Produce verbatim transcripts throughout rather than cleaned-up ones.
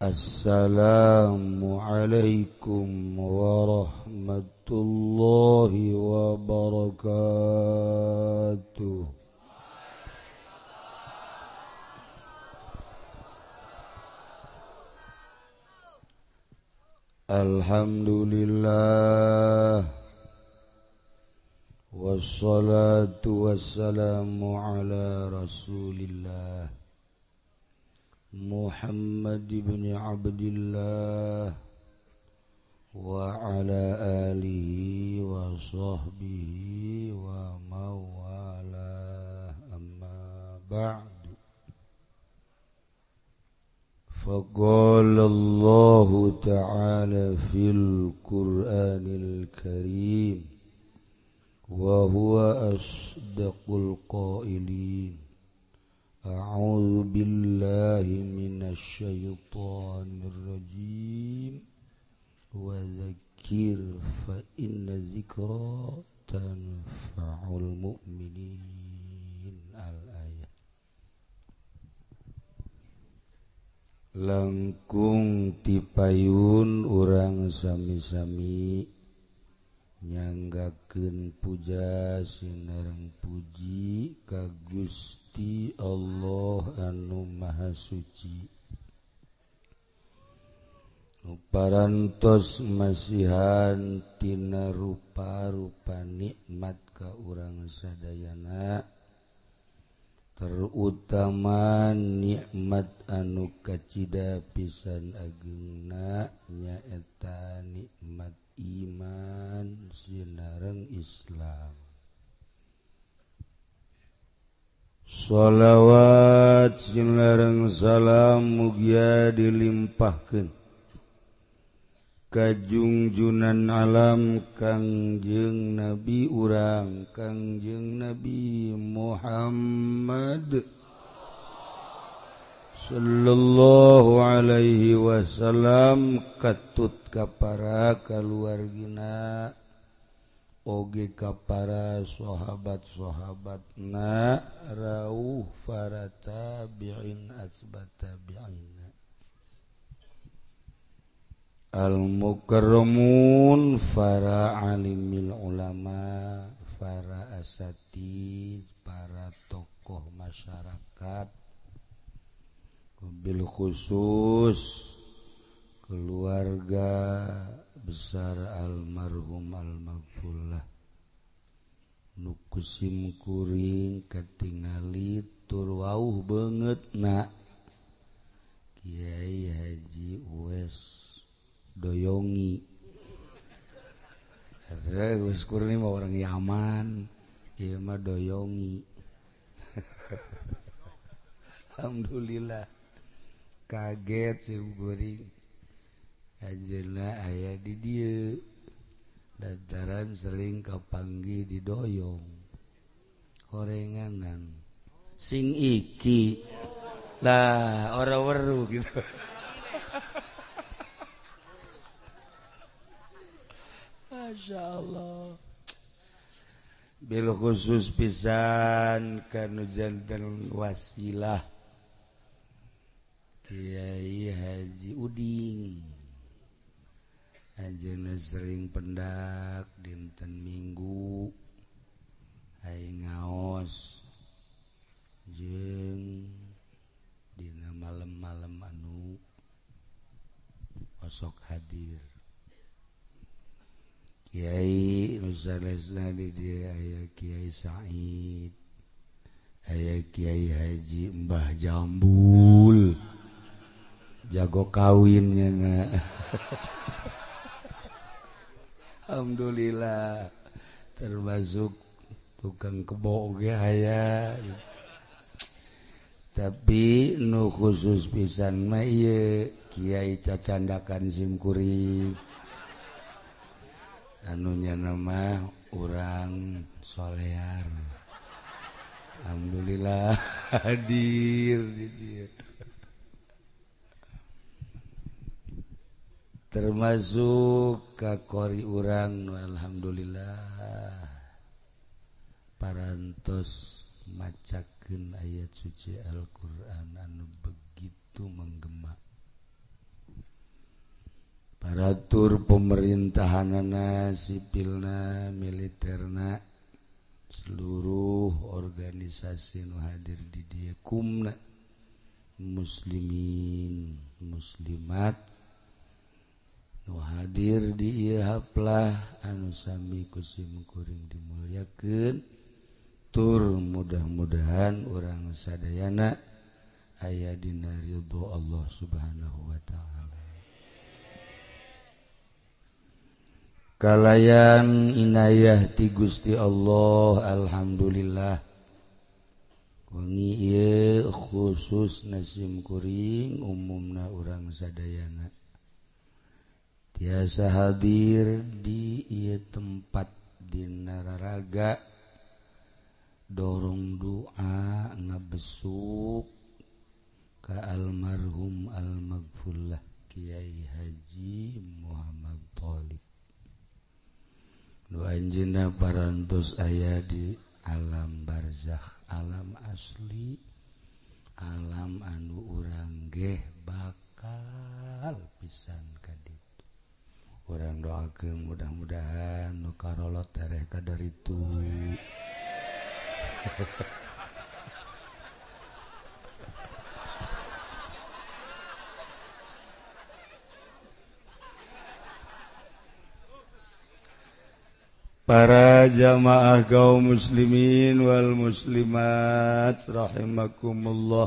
Assalamualaikum warahmatullahi wabarakatuh. Alhamdulillah wassalatu wassalamu ala rasulillah Muhammad ibn Abdillah wa ala alihi wa sahbihi wa mawala amma ba'du. Faqala Allah ta'ala fil Qur'anil Karim wa huwa asdaqul qailin. A'udzu billahi minasy syaithanir rajim wa dzakir fa inna dzikra tanfa'ul mu'minin. Al-ayat. Langkung tipayun urang sami-sami nyanggakeun puja sinareng puji ka Gusti Allah anu Maha Suci, nu parantos masihan tina rupa-rupa nikmat ka urang sadayana, terutama nikmat anu kacida pisan ageungna nyaeta nikmat iman sinareng Islam. Shalawat sinareng salam mugia dilimpahkeun ka junjunan alam Kangjeng Nabi urang Kangjeng Nabi Muhammad sallallahu alaihi wasallam, katut ka para kaluargina oge ka para sahabat-sahabatna rauh para tabi'in asbat tabi'ina al-mukarramun para alimil ulama, para asatid, para tokoh masyarakat, bil khusus keluarga besar almarhum almaghfurlah nu kusim kuring katingali tur wauh beungeutna Kiai Haji Uwais Doyongi. Saya Uwais kuring mah orang Yaman, ieu mah Doyongi. Alhamdulillah kaget si kuring anjeunna aya di dieu lantaran sering kapanggih di doyong horenganan sing iki lah ora weru gitu. Masya Allah. Bil khusus pisan kanu janten wasilah Kiai Haji Uding, anjeunna sering pendak dinten Minggu aya ngaos jeung dina malem-malem anu osok hadir. Kiai nu sanesna di dieu aya Kiai Said, aya Kiai Haji Mbah Jambul, jago kawinnya na. Alhamdulillah, termasuk tukang kebo ge aya. Tapi nu khusus pisan mah ieu Kiai Cacandakan Simkuring, anunya nama urang solear. Alhamdulillah hadir di dieu. Termasuk kakori urang alhamdulillah parantos macakeun ayat suci Al-Qur'an anu begitu menggema. ngatur pemerintahanana, sipilna, militerna, seluruh organisasi nu hadir di dieu kumna muslimin muslimat nu hadir di ieu haplah anu sami kusim kuring dimulyakeun tur mudah-mudahan urang sadayana aya dina ridho Allah Subhanahu wa taala. Kalayan inayah ti Gusti Allah alhamdulillah wengi ieu khusus nasim kuring umumna urang sadayana tiasa hadir di ieu tempat dina raraga dorong doa ngabesuk ka almarhum almaghfurlah Kiai Haji Muhammad Thalib nu anjeunna parantos aya di alam barzakh, alam asli, alam anu urang geh bakal pisan ka ditu. Urang doakeun mudah-mudahan nu karolot tereh ka daritu. Para jamaah kaum muslimin wal muslimat rahimakumullah.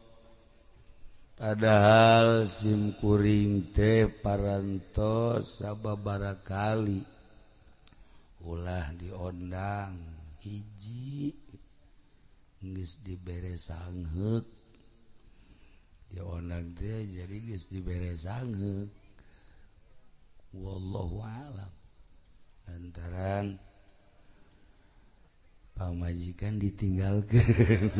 Padahal sim kuring teh parantos sababaraha kali ulah diondang hiji geus dibere sangheuk diondang teh jadi geus dibere sangheuk wallahu a'lam lantaran pamajikan ditinggalkeun.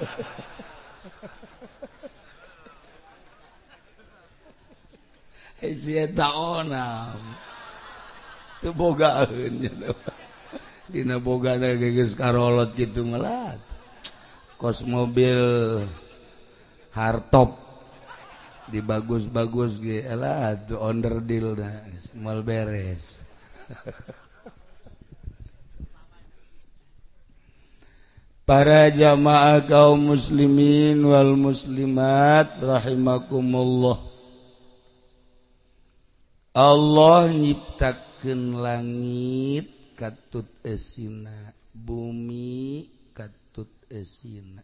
Si eta onam teu bogaeun dina bogana geus karolot kitu melat kos mobil hardtop dibagus-bagus ge elah tu onderdilna moal beres. Para jamaah kaum muslimin wal muslimat rahimakumullah. Allah nyiptakeun langit katut eusina, bumi katut eusina.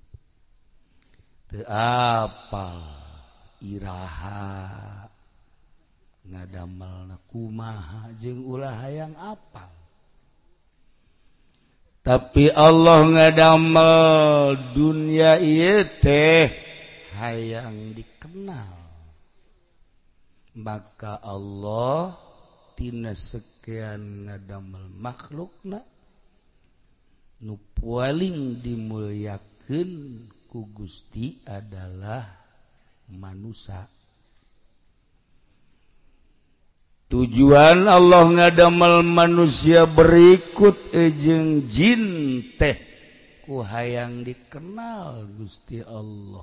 Teu apal iraha ngadamelna kumaha jeung ulah hayang apal. Tapi Allah ngadamel dunia ieu teh hayang dikenal. Maka Allah tina sekian ngadamel makhlukna nu paling dimulyakeun ku Gusti adalah manusia. Tujuan Allah ngadamel manusia berikut jeung jin teh ku hayang dikenal Gusti Allah.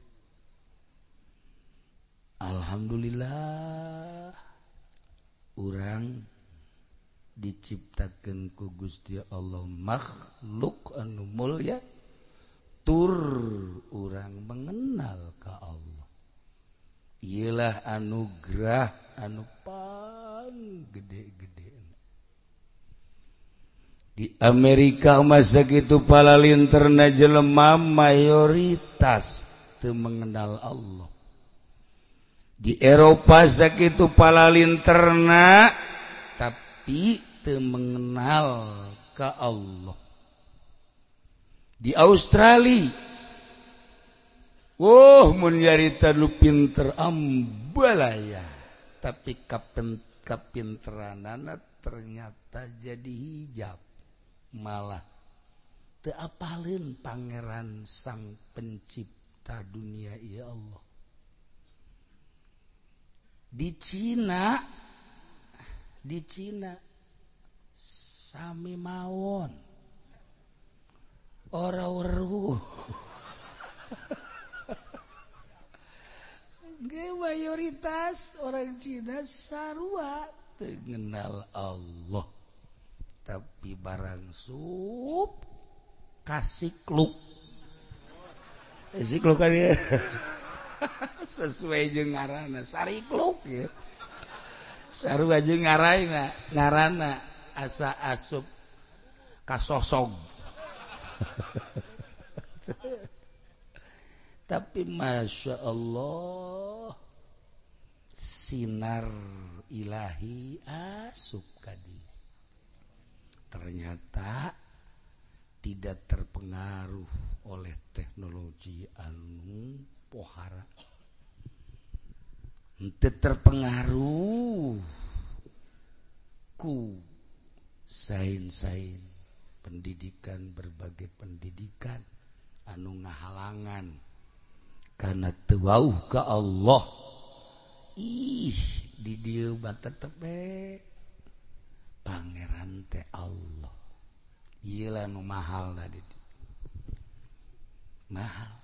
Alhamdulillah urang diciptakeun ku Gusti Allah makhluk anu mulya tur urang mengenal ka Allah. Iyalah anugerah anu paling gede-gede. Di Amerika masa kitu palalinterna jelema mayoritas teu mengenal Allah. Di Eropa sakitu palalinterna tapi teu mengenal ka Allah. Di Australia oh mun nyarita lu pinter ambalaya tapi kapen, kapinteranana ternyata jadi hijab malah teu apaleun pangeran sang pencipta dunia ieu Allah. Di Cina di Cina sami mawon ora weruh mayoritas orang Cina sarua teu ngenal Allah tapi barang sup kasih kluk kasih kluk kan ya sesuai jeung ngaranna sari kluk ya sarua jeung ngaraina ngaranna asa asup kasosog tapi masya Allah sinar ilahi asup kadi ternyata tidak terpengaruh oleh teknologi anu pohara henteu terpengaruh ku sain-sain pendidikan berbagai pendidikan anu ngahalangan karena teuwauh ka Allah ih di dieu mah tetep pangeran teh Allah ieu lah nu mahal da di mahal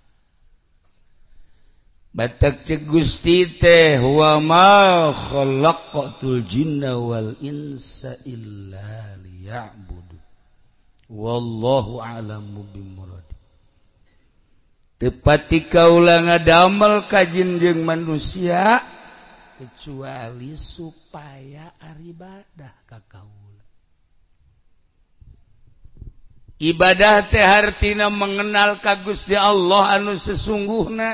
batak cek Gusti teh wa ma khalaqatul jinna wal insa illa liya'budu wallahu a'lamu bimurad tepati kaula ngadamel ka jin jeung manusia kecuali supaya aribadah ka kaula ibadah teh hartina mengenal ka Gusti Allah anu sesungguhna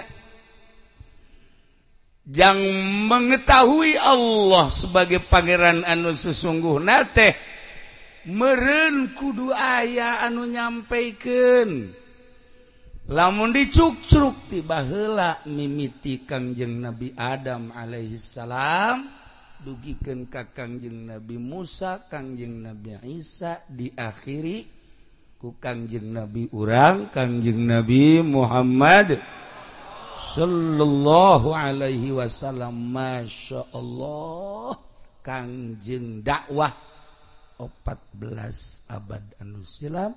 jang mengetahui Allah sebagai pangeran anu sesungguhna teh meureun kudu aya anu nyampaikeun lamun dicuk-cuk ti baheula mimiti Kangjeng Nabi Adam alaihi salam dugikeun ka Kangjeng Nabi Musa Kangjeng Nabi Isa diakhiri ku Kangjeng Nabi urang Kangjeng Nabi Muhammad sallallahu alaihi wasallam masya Allah Kangjeng dakwah empat belas abad anu silam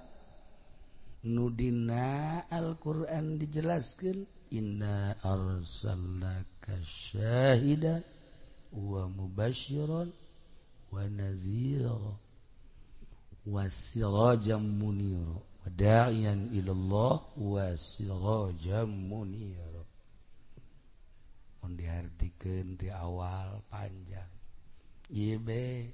nudina Al-Quran dijelaskan inna arsalnaka syahidan wa mubasyiran wa nadhira wa sirajan munira wa da'iyan ilallah wa sirajan munira mun diartikeun ti awal panjang ieu be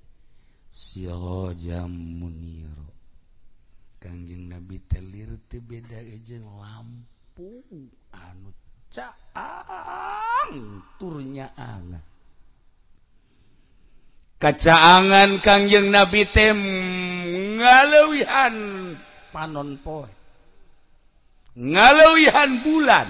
sirajan munira Kangjeng Nabi telir teu beda jeung lampu anu caang turnya angan kacaangan Kangjeng Nabi teh ngaleuwihan panon poe ngaleuwihan bulan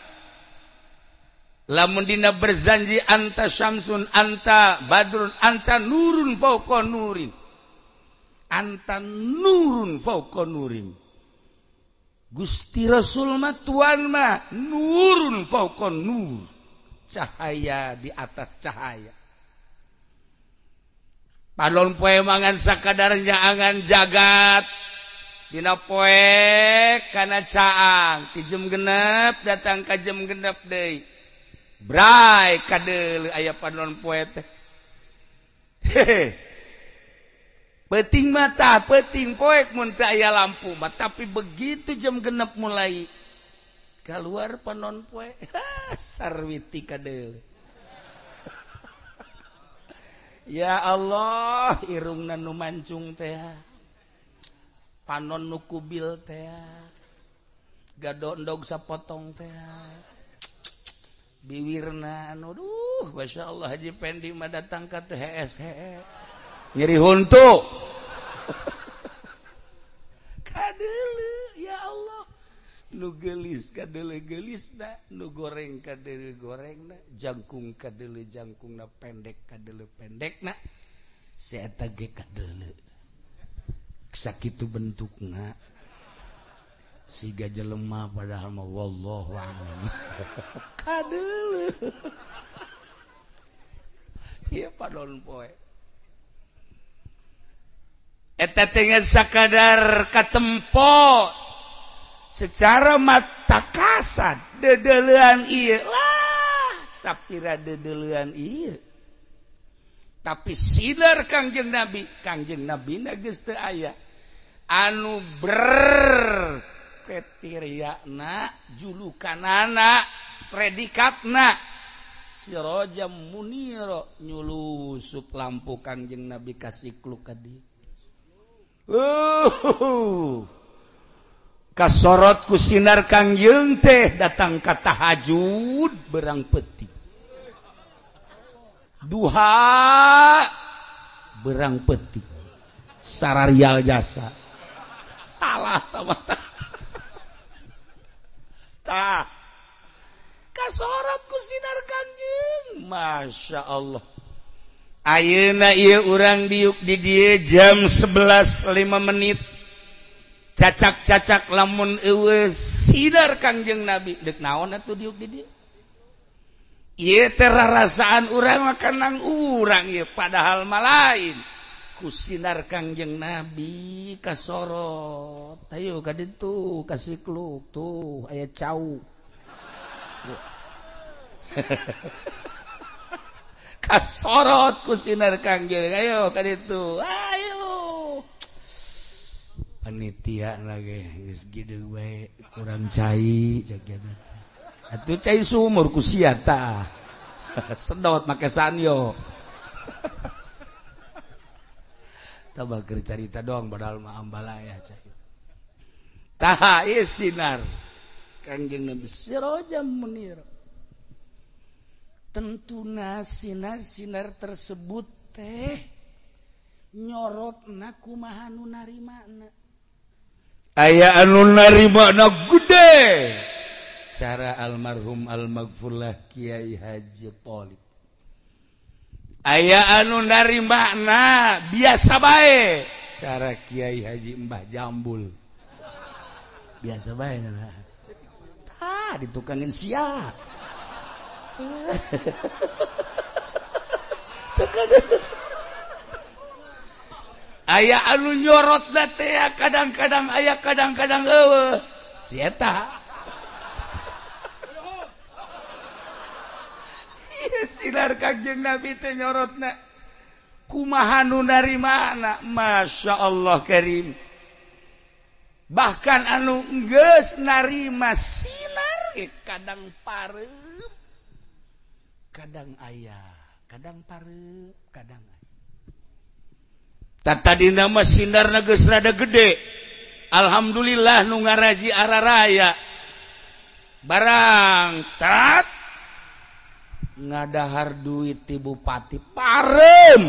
lamun dina berzanji anta syamsun anta badrun anta nurun fauqa nurin anta nurun fauqa nurin Gusti Rasul mah tuan mah nurun fauqa nur cahaya di atas cahaya palon poe mangan sakadarnya angan jagat dina poe kana caang ti jam genep datang ka jam genep deui bray kadeuleu aya palon poe teh Peting mata, peting poek mun teu aya lampu mah tapi begitu jam genep mulai keluar panon poe sarwiti kadeuleu ya Allah irungna nu mancung teh panon nu kubil teh gado endog sapotong teh biwirna anu duh masyaallah Haji Pendi mah datang ka teh hees hees nyeri huntu kadeuleu ya Allah nu geulis kadeuleu geulisna nu goreng kadeuleu gorengna jangkung kadeuleu jangkungna pendek kadeuleu pendekna si eta ge kadeuleu sakitu bentukna siga jelema padahal mah wallahu a'lam kadeuleu ieu padon poe eta teh sakadar katempo secara mata kasat dedeleuan ieu lah sapira dedeluan ieu tapi sinar Kangjeng Nabi Kangjeng Nabi na geus teu aya anu ber kriteria julukanana predikatna sirajam munira nyulusup lampu Kangjeng Nabi kasikluk ka dieu uh kasorot ku sinar Kangjeng teh datang ka tahajud berang peti duha berang peti sararial jasa salah tamata tah kasorot ku sinar Kangjeng masya Allah ayeuna ieu urang diuk di dieu jam sebelas lima menit cacak-cacak lamun eueuh sinar Kangjeng Nabi deuk naon atuh diuk di dieu ieu teh rarasaan urang mah kanang urang ieu padahal mah lain ku sinar Kangjeng Nabi kasorot ayo ka ditu kasikluk tuh aya cau kasorot ku sinar Kangjeng ayo ka ditu ayo panitia lagi geus gideung bae kurang cai cek eta atuh cai sumur ku sia tah sedot make sanyo tah bager carita doang padahal mah ambalaya cai tah ieu sinar Kangjeng Nabi sirajam munir tentuna sinar-sinar tersebut teh nyorotna kumaha nu narimana aya anu narimana gede cara almarhum almaghfurlah Kiai Haji Tholib aya anu narimana biasa bae cara Kiai Haji Mbah Jambul biasa bae nah tah ditukangin sia aya anu nyorot teh kadang-kadang aya kadang-kadang eueuh si eta ieu sinar Kangjeng Nabi teh nyorotna kumaha nu narimana masya Allah karim bahkan anu geus narima sinar kadang pareup kadang aya kadang pareup kadang tadi nama sinarna geus rada gede alhamdulillah nu ngaraji araraya barang tat ngadahar duit ti bupati parem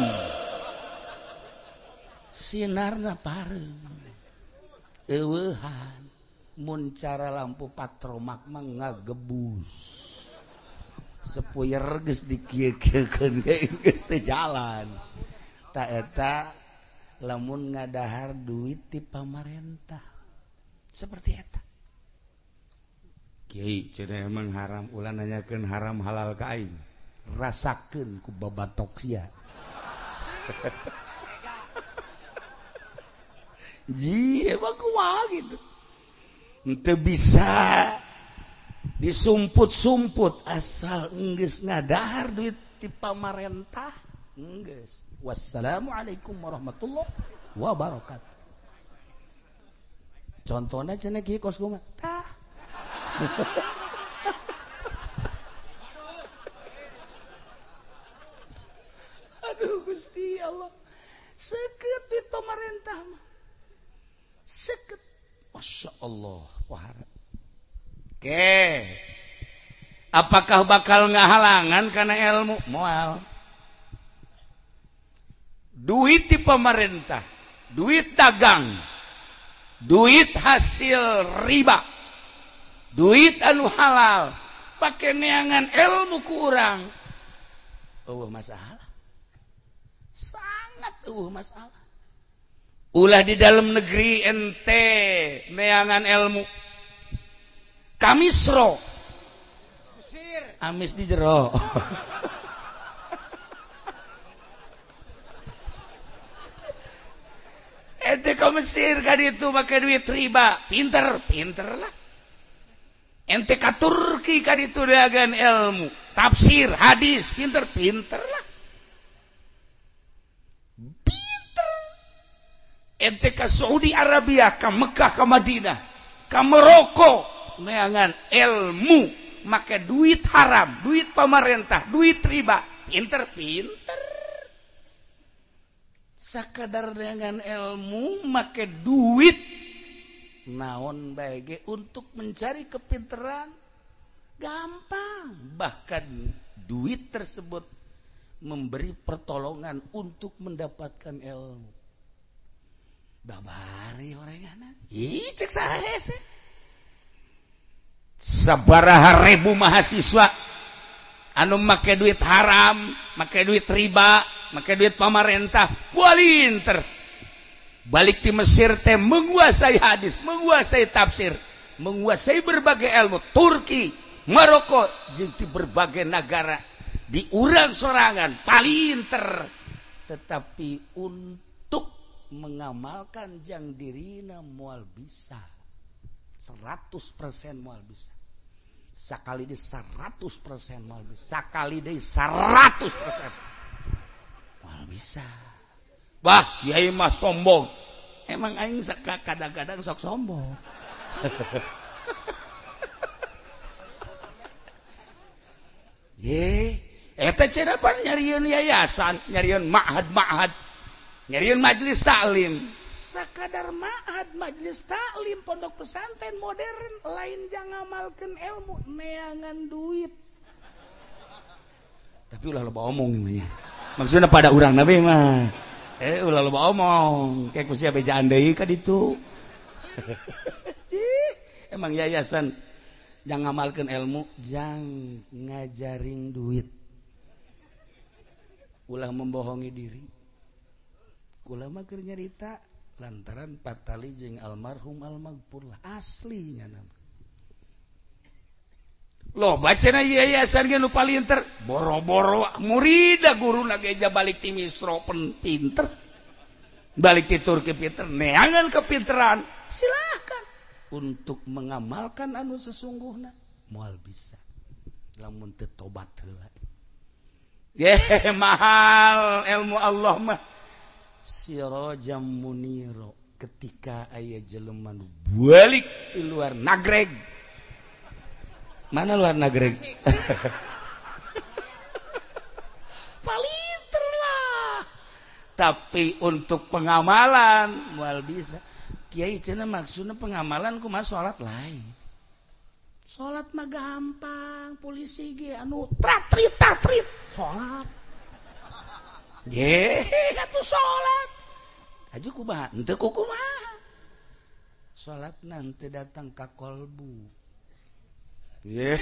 sinarna parem eueuhan mun cara lampu patromak mah ngagebus sepuyer geus dikieu-kieukeun geus teu jalan ta eta lamun ngadahar duit ti pamarentah seperti eta kiai cenah emang haram ulah nanyakeun haram halal ka aing rasakeun ku babatok sia ji emang kumaha gitu henteu bisa disumput-sumput asal enggeus ngadahar duit ti pamarentah enggeus. Wassalamualaikum warahmatullahi wabarakatuh. Contohnya cenah kieu kos gua tah. Aduh Gusti Allah. Seket duit pamarentah mah. Seket. Masya Allah. Wahara. Oke, apakah bakal ngahalangan karena ilmu? Moal. Duit di pemerintah, duit dagang, duit hasil riba, duit anu halal, pakai neangan ilmu kurang. Oh masalah, sangat uh masalah. Ulah di dalam negeri ente neangan ilmu. Kamisro amis di jero ente ke Mesir kan itu pakai duit riba pinter pinter lah ente ka Turki ka ditu dagan ilmu tafsir hadis pinter-pinter lah pinter ente ka Saudi Arabia ka Mekah ka Madinah ka Maroko neangan ilmu make duit haram duit pemerintah duit riba pinter-pinter sakadar dengan ilmu make duit naon bae untuk mencari kepinteran gampang bahkan duit tersebut memberi pertolongan untuk mendapatkan ilmu babari orangana ih cek saha sih sabaraha ribu mahasiswa anu make duit haram make duit riba make duit pemerintah pinter balik di Mesir teh menguasai hadis, menguasai tafsir, menguasai berbagai ilmu. Turki, Maroko, jadi berbagai negara di urang sorangan palinter. Tetapi untuk mengamalkan jang dirina moal bisa seratus persen moal bisa. Sakali di seratus persen moal bisa. Sakali di seratus persen moal bisa. Bah, kiai mah sombong. Emang aing kadang-kadang sok sombong. Ye, eta cenah pan nyarieun yayasan, nyarieun ma'had-ma'had, nyarieun majelis taklim. Sakadar ma'had, majelis taklim, pondok pesantren modern, lain jangan ngamalkeun ilmu, neangan duit. Tapi ulah loba omong ieu. Maksudna pada urang nabi mah. Eh ulah loba omong kayak kusia bejaan deui ka ditu. Emang yayasan jangan ngamalkeun ilmu jang ngajaring duit ulah membohongi diri ulah mah keur nyarita lantaran patali jeung almarhum almaghfur lah aslinya nama loba cenah yayasan ge nu palinter boro-boro murida guruna geja balik ti Misro pinter balik ti Turki pinter neangan kepinteran silahkan untuk mengamalkan anu sesungguhna moal bisa lamun teu tobat heula ye mahal ilmu Allah mah sirajam muniro ketika aya jelema nu balik di luar nagreg mana luar nagreg palinter lah tapi untuk pengamalan moal bisa kiai cenah maksudna pengamalan kumaha salat lain. Salat mah gampang, polisi ge anu tratrit tratrit salat. Ye, atuh salat. Aju kumaha? Henteu kumaha. Salatna henteu datang ka kolbu. Ye.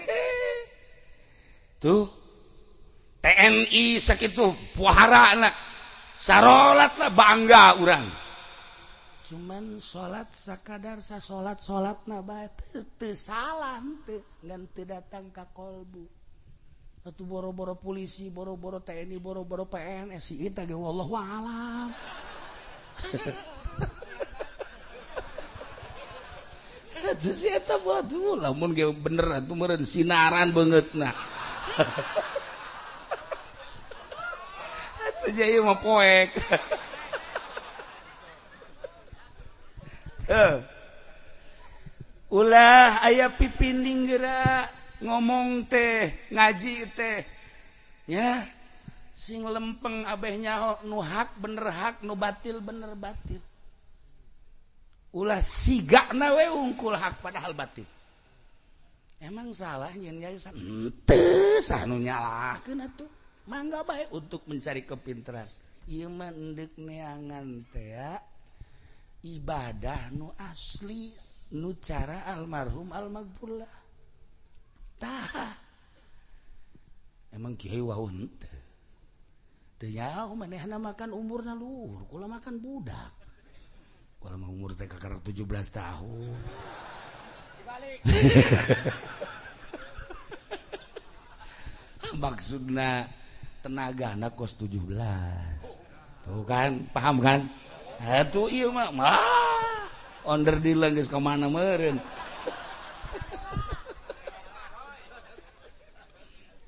Tuh T N I sakitu puharana. Sarolat lah bangga urang. Cuman sholat sakadar sa sholat sholat naba teu salah teu ngan teu datang ka kolbu atuh boro-boro polisi boro-boro T N I boro-boro P N S si eta ge wallahu alam atuh si eta waduh lamun ge bener atuh meureun sinaran beungeutna atuh jadi mah poek Uh. ulah aya pipinding geura ngomong teh ngaji teh ya sing lempeng abeh nyaho nu hak bener hak nu batil bener batil ulah sigana we ungkul hak padahal batil emang salah nyen yayasan henteu sanu nyalahkeun atuh mangga bae untuk mencari kepintaran ieu mah endek neangan teh ya ibadah nu asli nu cara almarhum almaghfurlah tah emang kiai waun teh teu nyaho manehna makan umurna luhur kula makan budak kula mah umur teh kakara tujuh belas tahun dibalik maksudna tenagana kos tujuh belas tuh kan paham kan atuh ieu mah mah onder di geus ka mana meureun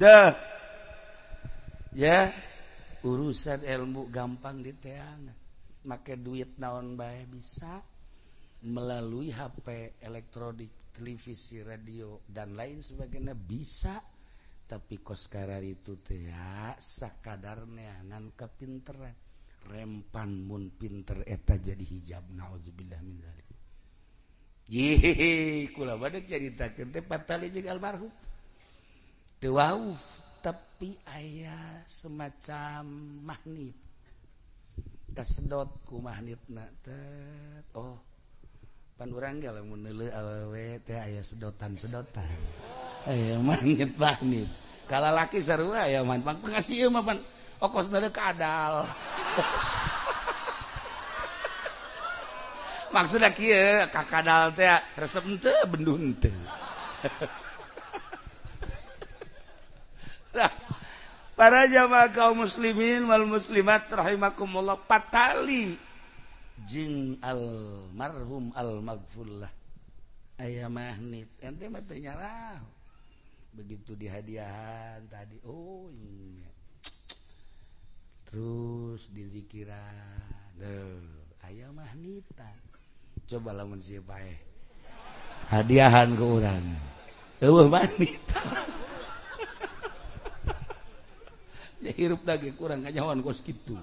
Dah. Ya, urusan ilmu gampang diteangan. Make duit naon bae bisa melalui H P, elektronik, televisi, radio dan lain sebagainya bisa. Tapi kos karar itu teh ya sakadarnya ngan kepinteran. Rempan mun pinter eta jadi hijab naudzubillah min dzalik. Ye, kula badek caritakeun teh patali jeung almarhum. Teu wauh tapi aya semacam magnet kasedot ku magnetna teh oh pan urang ge lamun neuleuh awewe teh aya sedotan-sedotan aya magnet magnet kala laki sarua aya man pangkasih ieu mah pan okos neuleuh kadal maksudna kieu ka kadal teh resep teu bendun teu para jamaah kaum muslimin wal muslimat rahimakumullah patali jeung almarhum almaghfurlah aya magnet ente mah teu nyarah begitu dihadiahan tadi oh iya terus dizikiran deuh aya magnetan coba lamun sieu bae hadiahan ke urang eueuh magnetan ya hirup dage kurang kanyawan kos kitu.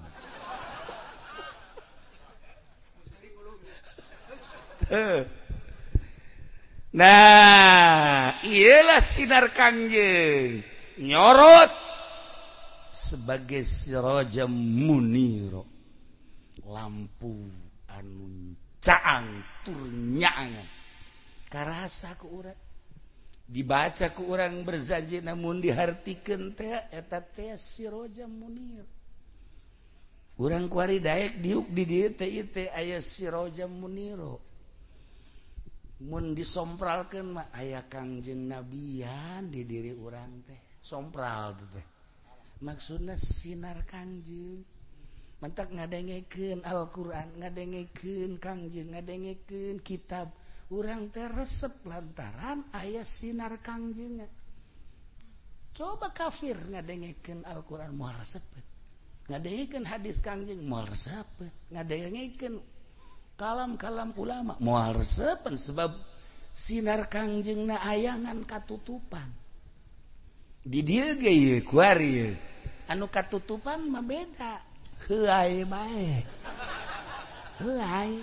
Nah, iyalah sinar Kangjeng nyorot sebagai sirajam muniro lampu anu caang tur nyaangan karasa ku urang dibaca ku urang berjanji namun dihartikeun teh eta teh sirajam munir urang kuari daek diuk di dieu teh ieu teh aya sirajam muniro mun disompralkeun mah aya Kangjeng nabian di diri urang teh sompral teh maksudna sinar Kangjeng mantak ngadengekeun Al-Qur'an ngadengekeun Kangjeng ngadengekeun kitab urang teh resep lantaran aya sinar Kangjeng. Coba kafir ngadengekeun Al-Qur'an moal resep. Ngadengekeun hadis Kangjeng moal resep. Ngadengekeun kalam-kalam ulama moal resep sebab sinar Kangjengna ayangan katutupan. Di dieu ge ieu kuari ieu. Anu katutupan mah beda. Heuai bae. Heuai.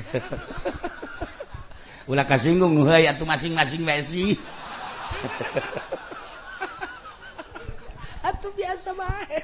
Ulah kasinggung nu heuy atuh masing-masing wae sih. Atuh biasa bae.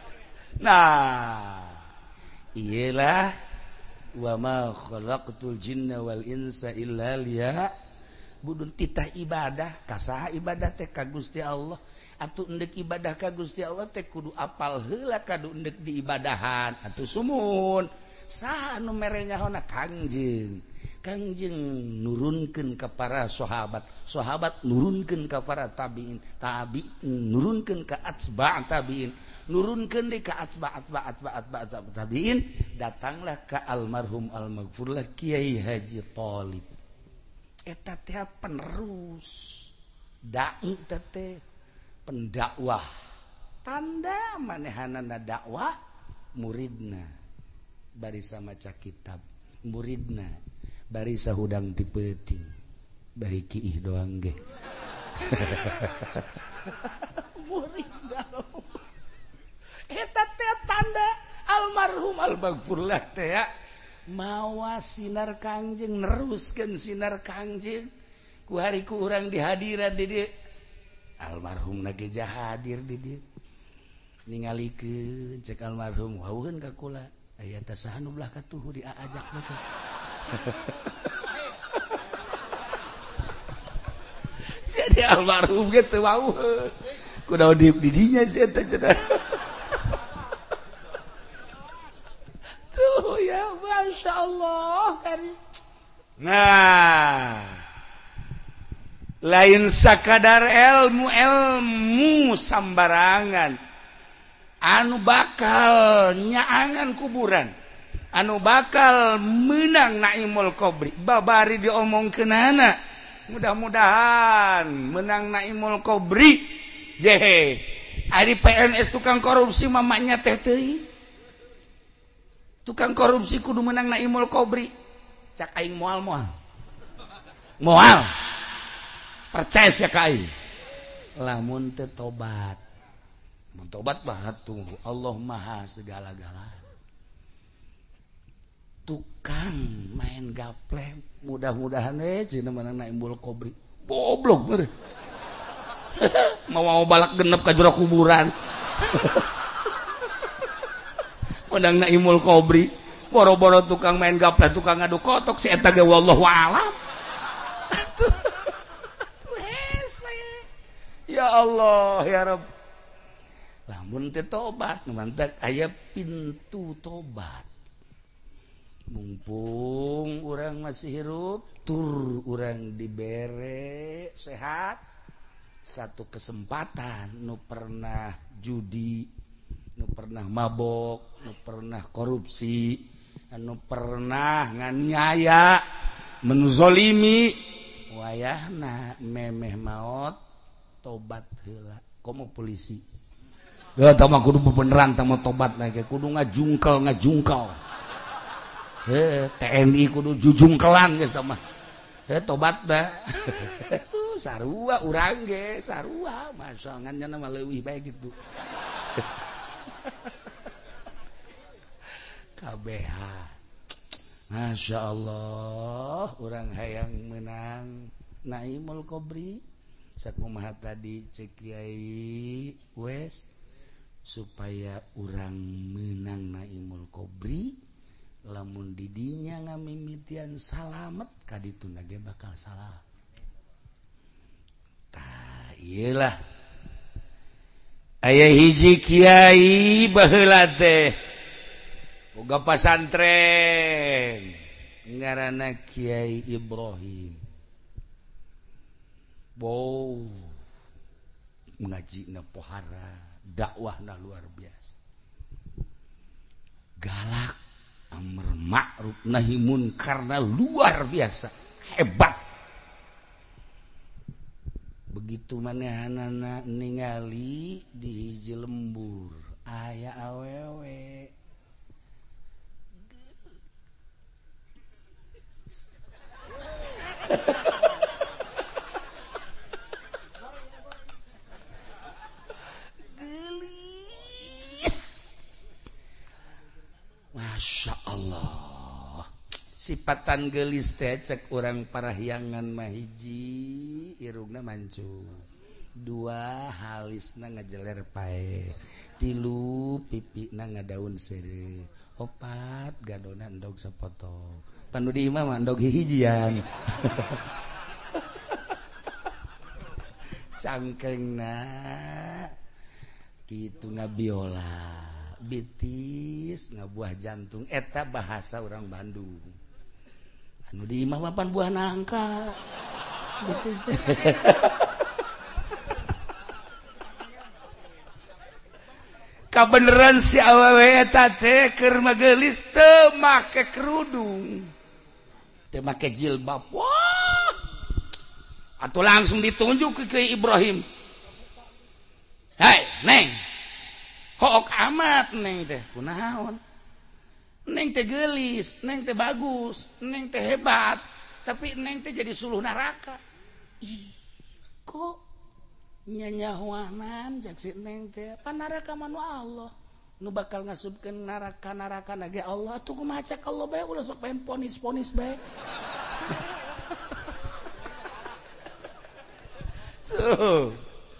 Nah, iyalah wa ma khalaqtul jinna wal insa illa liya budun titah ibadah kasaha ibadah teh ka Gusti Allah atuh endek ibadah ka Gusti Allah teh kudu apal heula kadu endek diibadahan atuh sumun saha anu mere nyahona Kangjeng Kangjeng nurunkeun ka para sahabat, sahabat nurunkeun ka para tabiin, tabiin nurunkeun ka atsba' tabiin, nurunkeun deui ka atsba' atsba' atsba' atsba' atsba' tabiin, datanglah ka almarhum almaghfurlah Kiai Haji Thalib. Eta teh penerus dai teh pendakwah. Tanda manehanana dakwah muridna bari samaca kitab, muridna bari sahudang ti peuting bari kiih doang ge murid eta teh tanda almarhum almaghfurlah teh mawa sinar Kangjeng neruskeun sinar Kangjeng ku hari ku urang dihadiran di dieu almarhumna ge hadir di dieu ningalikeun cek almarhum wauheun ka kula aya teh saha nu belah katuhu diajak mah jadi almarhum gitu wow kudu di didinya sih eta cenah tuh ya masya Allah kari nah lain sakadar ilmu ilmu sambarangan anu bakal nyaangan kuburan anu bakal menang naimul qabri babari diomongkeunana mudah-mudahan menang naimul qabri Jehe. Ari P N S tukang korupsi mamanya teh teuing. Tukang korupsi kudu menang na Imul Kobri. Cak aing moal-moal. Moal. Percaya sia ka aing. Lamun teu tobat. Mun tobat bahat tuh Allah Maha segala-galanya. Tukang main gaple mudah-mudahan eh cenah menang na Imul Kobri. Goblok bener. mau mau balak genep ka jero kuburan. Menang na Imul Kobri, boro-boro tukang main gaple, tukang ngadu kotok si eta ge wallahu alam. Ya Allah, ya Rabb. Lamun teh tobat, mantap aya pintu tobat. Mumpung urang masih hirup, tur urang dibere sehat. Satu kesempatan nu pernah judi, nu pernah mabok, nu pernah korupsi, nu pernah nganiaya, menzolimi, wayahna memeh maot tobat heula. Komo polisi. Ya tama kudu beneran tama tobat na ge kudu ngajungkel ngajungkel. Heh T N I kudu jujungkelan geus tama. Heh tobat da. Tuh sarua urang ge sarua masa ngannya mah leuwih bae gitu. K B H Masya Allah orang hayang menang Naimul Kobri sakumaha tadi cek Kiai wes supaya orang menang Naimul Kobri lamun didinya ngamimitian salamet kaditu nage bakal salah tah iyalah aya hiji kiai baheula teh boga pasantren ngaranna Kiai Ibrahim. Wow, ngajina pohara, dakwahna luar biasa. Galak, amr ma'ruf nahi munkarna luar biasa, hebat. Begitu manehanana ningali di hiji lembur, aya awewe gelis. Masya Allah sifatan gelis teh cek orang parahyangan mahiji irungna mancung dua halisna ngajeler pae tilu pipina ngadaun sere opat gadona endog sapotong panu di imam endog hijian cangkengna kitu ngabiola bitis ngabuah jantung eta bahasa orang Bandung anu di imam papan buah nangka bitis kabeneran si awewe eta teh keur magelis teu make kerudung teu make jilbab wah atuh langsung ditunjuk ke Kiai Ibrahim. Hei neng hook amat neng teh kunaon neng teh gelis neng teh bagus neng teh hebat tapi neng teh jadi suluh neraka. Ih kok nyanyahuanan jak si neng teh pan neraka manu Allah nu bakal ngasupkeun neraka-neraka nage Allah atuh kumaha cak Allah bae ulah sok pengen ponis-ponis bae. Tuh.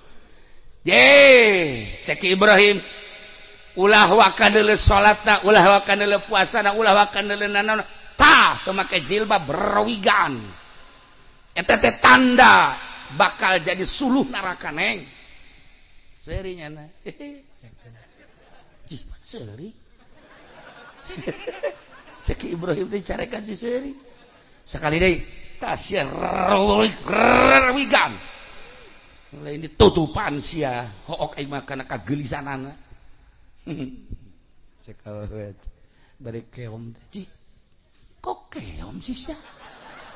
Ye, cek Ibrahim ulah wakadeuleu salatna ulah wakadeuleu puasana ulah wakadeuleu nanaona tah teu make jilbab berwigan eta teh tanda bakal jadi suluh neraka neng serinya na jih seri cek Ibrahim teh carekan si seri sekali deui tasya wigan lain ditutupan sia hook aing mah kana kagelisanana cek awet bari keom cih kok keom sih sia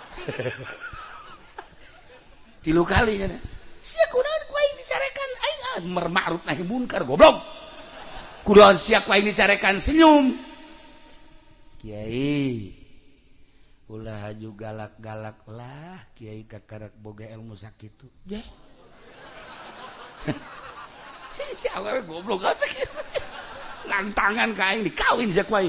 tilu kali nya sia kunaon ku aing dicarekan aing amar ma'ruf nahi munkar goblok. Kuduan siak wae dicarekan senyum. Kiai ulah haju galak-galak lah kiai kakarak boga ilmu sakitu. Jeh. Si awewe goblok kan sakitu. Lantangan ka aing dikawin siak wae.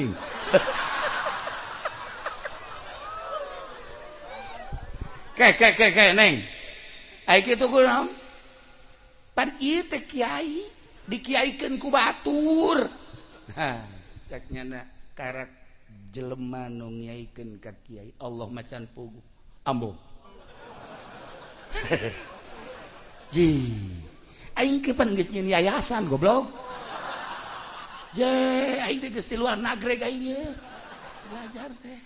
Ke ke ke ke neng. Ai kitu kunaon? Pan ieu teh kiai dikiaikeun ku batur. Nah, cek nyana karak jelema nu ngiaikeun ka kiai Allah macan pugu. Ambo. Ji. Aing ke pan geus nyeun yayasan goblok. Je, aing teh geus di luar negeri ka ieu. Belajar teh.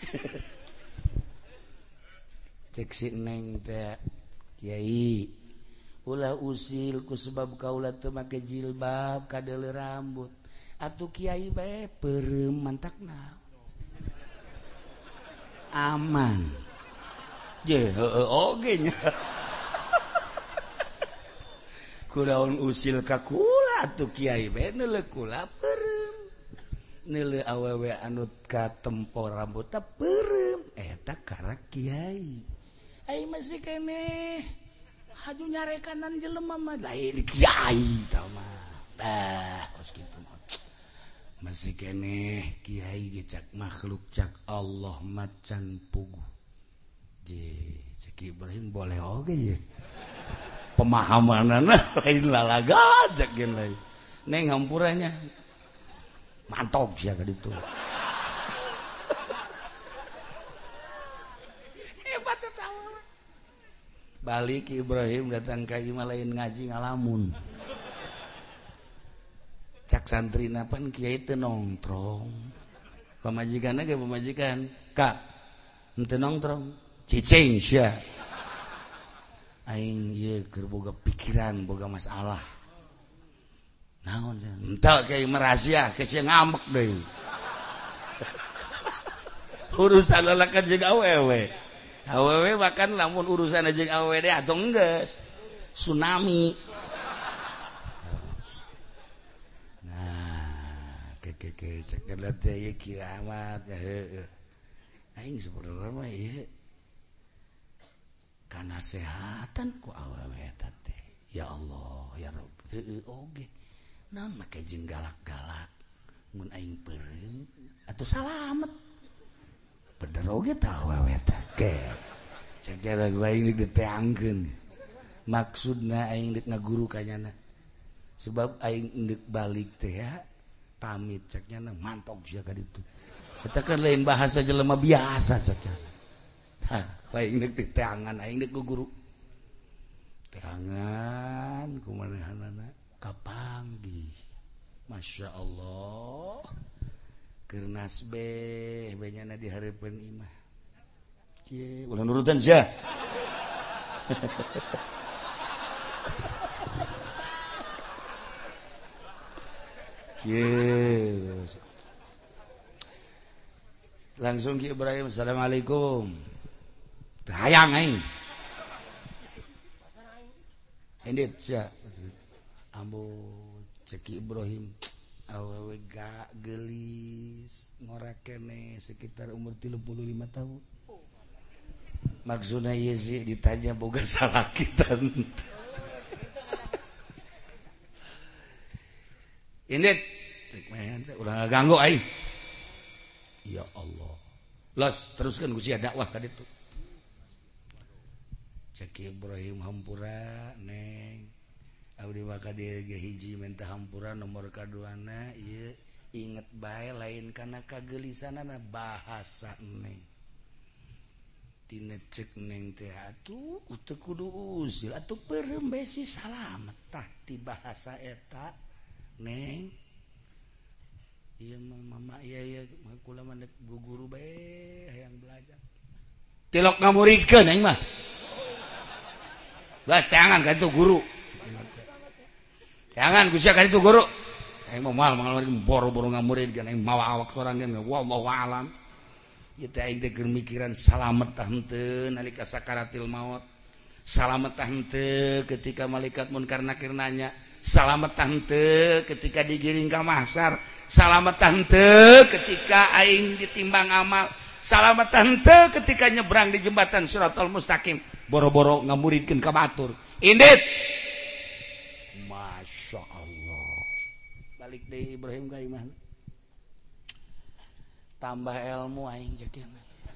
Cek si neng teh kiai ulah usil ku sebab kaula teu make jilbab kadele rambut atuh kiai bae peureum mantakna aman je heueuh oge nya kunaon usil ka kula atuh kiai bae neuleuh kula peureum neuleuh awewe anu katempo rambut teh peureum eta karak kiai. Ai masih kene haju nyarekanan jelema mah lain kiai tah mah. Bah, os kitu mah. Masih kene kiai ge cak makhluk cak Allah macan puguh. Je, cek Ibrahim boleh oge ye. Pemahamanana lain lalaga cak gen lain. Neng hampurannya mantap sia ka ditu. Balik Ibrahim datang ka imah lain ngaji ngalamun. Cak santrina pan kiai teu nongtrong. Pamajikanna ge pamajikan, "Kak, henteu nongtrong." Cicing sia. Aing ieu keur boga pikiran, boga masalah. Naon sia? Henteu kiai merahasia, geus ngambek deui. Urusan lalakan jeung awewe. Awewe makan lamun urusan aja awewe deh atau enggeus tsunami. Nah, ke ke ke cekelat teh kiamat heueuh. Aing sebenarnya mah ieu kanasehatan ku awewe eta teh. Ya Allah, ya Rabb. Heueuh oge. Naon make jeung galak-galak mun aing peureum atuh salamet. Bener oge tah awewe teh. Ke. Sacara aing diteangkeun. Maksudna aing deuk ngaguru ka nyana. Sebab aing deuk balik teh ya pamit cek nyana mantog sia ka ditu. Eta kan lain bahasa jelema biasa cek. Hah, aing deuk diteangan aing deuk guru. Teangan kumanehanana kapanggih. Masya Allah. Kernas be benyana di hareupeun imah. Kieu ulah nurutan sia. Kieu. Langsung Ki Ibrahim, assalamualaikum. Teu hayang aing. Endit sia. Ambo cek Ki Ibrahim. Awewe gak gelis ngorak kene sekitar umur tiga puluh lima tahun. Maksudnya ieu sih ditanya boga salakitan. Ini udah ganggu aing. Ya Allah. Los teruskan ku sia dakwah ka ditu. Cek Ibrahim hampura neng. Abdi maka dia ge hiji minta hampura nomor kaduana ieu inget bae lain kana kagelisanana bahasa neng. Tina cek neng teh atuh teu kudu usil atuh peureum bae si salamet tah ti bahasa eta neng. Ieu mah mama ieu ieu kula mah guguru bae hayang belajar. Tilok ngamuridkeun aing mah. Geus teangan ka itu guru. Jangan gusia kan itu guru. Saya mau mal mangal boro-boro ngamurid kan aing mawa awak sorangan wallahu alam. Ieu teh aing teh keur mikiran salamet tah henteu nalika sakaratil maut. Salamet tah henteu ketika malaikat munkar nakir nanya, salamatan teu ketika digiring ka mahsyar, salamatan teu ketika aing ditimbang amal, salamatan teu ketika nyebrang di jembatan Shiratal Mustaqim, boro-boro ngamuridkeun ka batur. Indit. Masya Allah. Balik deui Ibrahim ka imah. Tambah ilmu aing cekeun.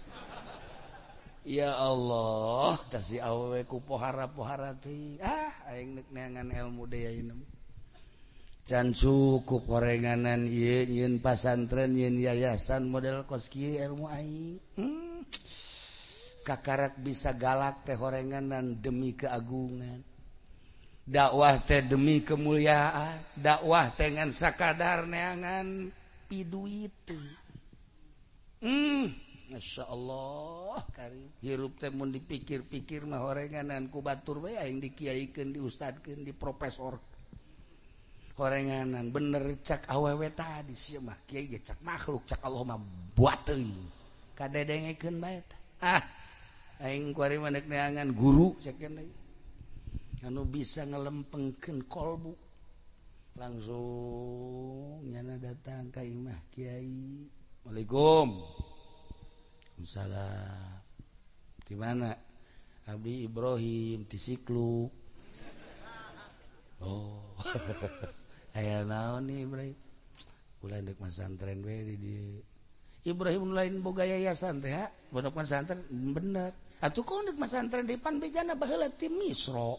Ya Allah, tasi awewe ku pohara-pohara teh. Ah, aing neuk neangan ilmu deui ayeuna. Can cukup gorenganan ieu nyeun pasantren nyeun yayasan model kos kieu ilmu aing. Hmm. Kakarak bisa galak teh gorenganan demi keagungan. Dakwah teh demi kemuliaan, dakwah teh ngan sakadar neangan piduit. Hmm. Masya Allah karim hirup teh mun dipikir-pikir mah horenganan ku batur bae aing dikiaikeun diustadkeun di profesor horenganan bener cak awewe tadi sia mah kiai ge cak makhluk cak Allah mah buat teuing kadedengekeun bae ah aing kuari manek neangan guru cekeun deui anu bisa ngelempengkeun kolbu langsung nyana datang ka imah kiai. Waalaikum salam. Di mana? Abi Ibrahim di Siklu. Oh. Aya naon nih Ibrahim? Kula ndek masantren we di dieu. Ibrahim lain boga yayasan teh, ha? Pondok masantren bener. Atuh kok ndek masantren di pan bejana baheula ti Misro.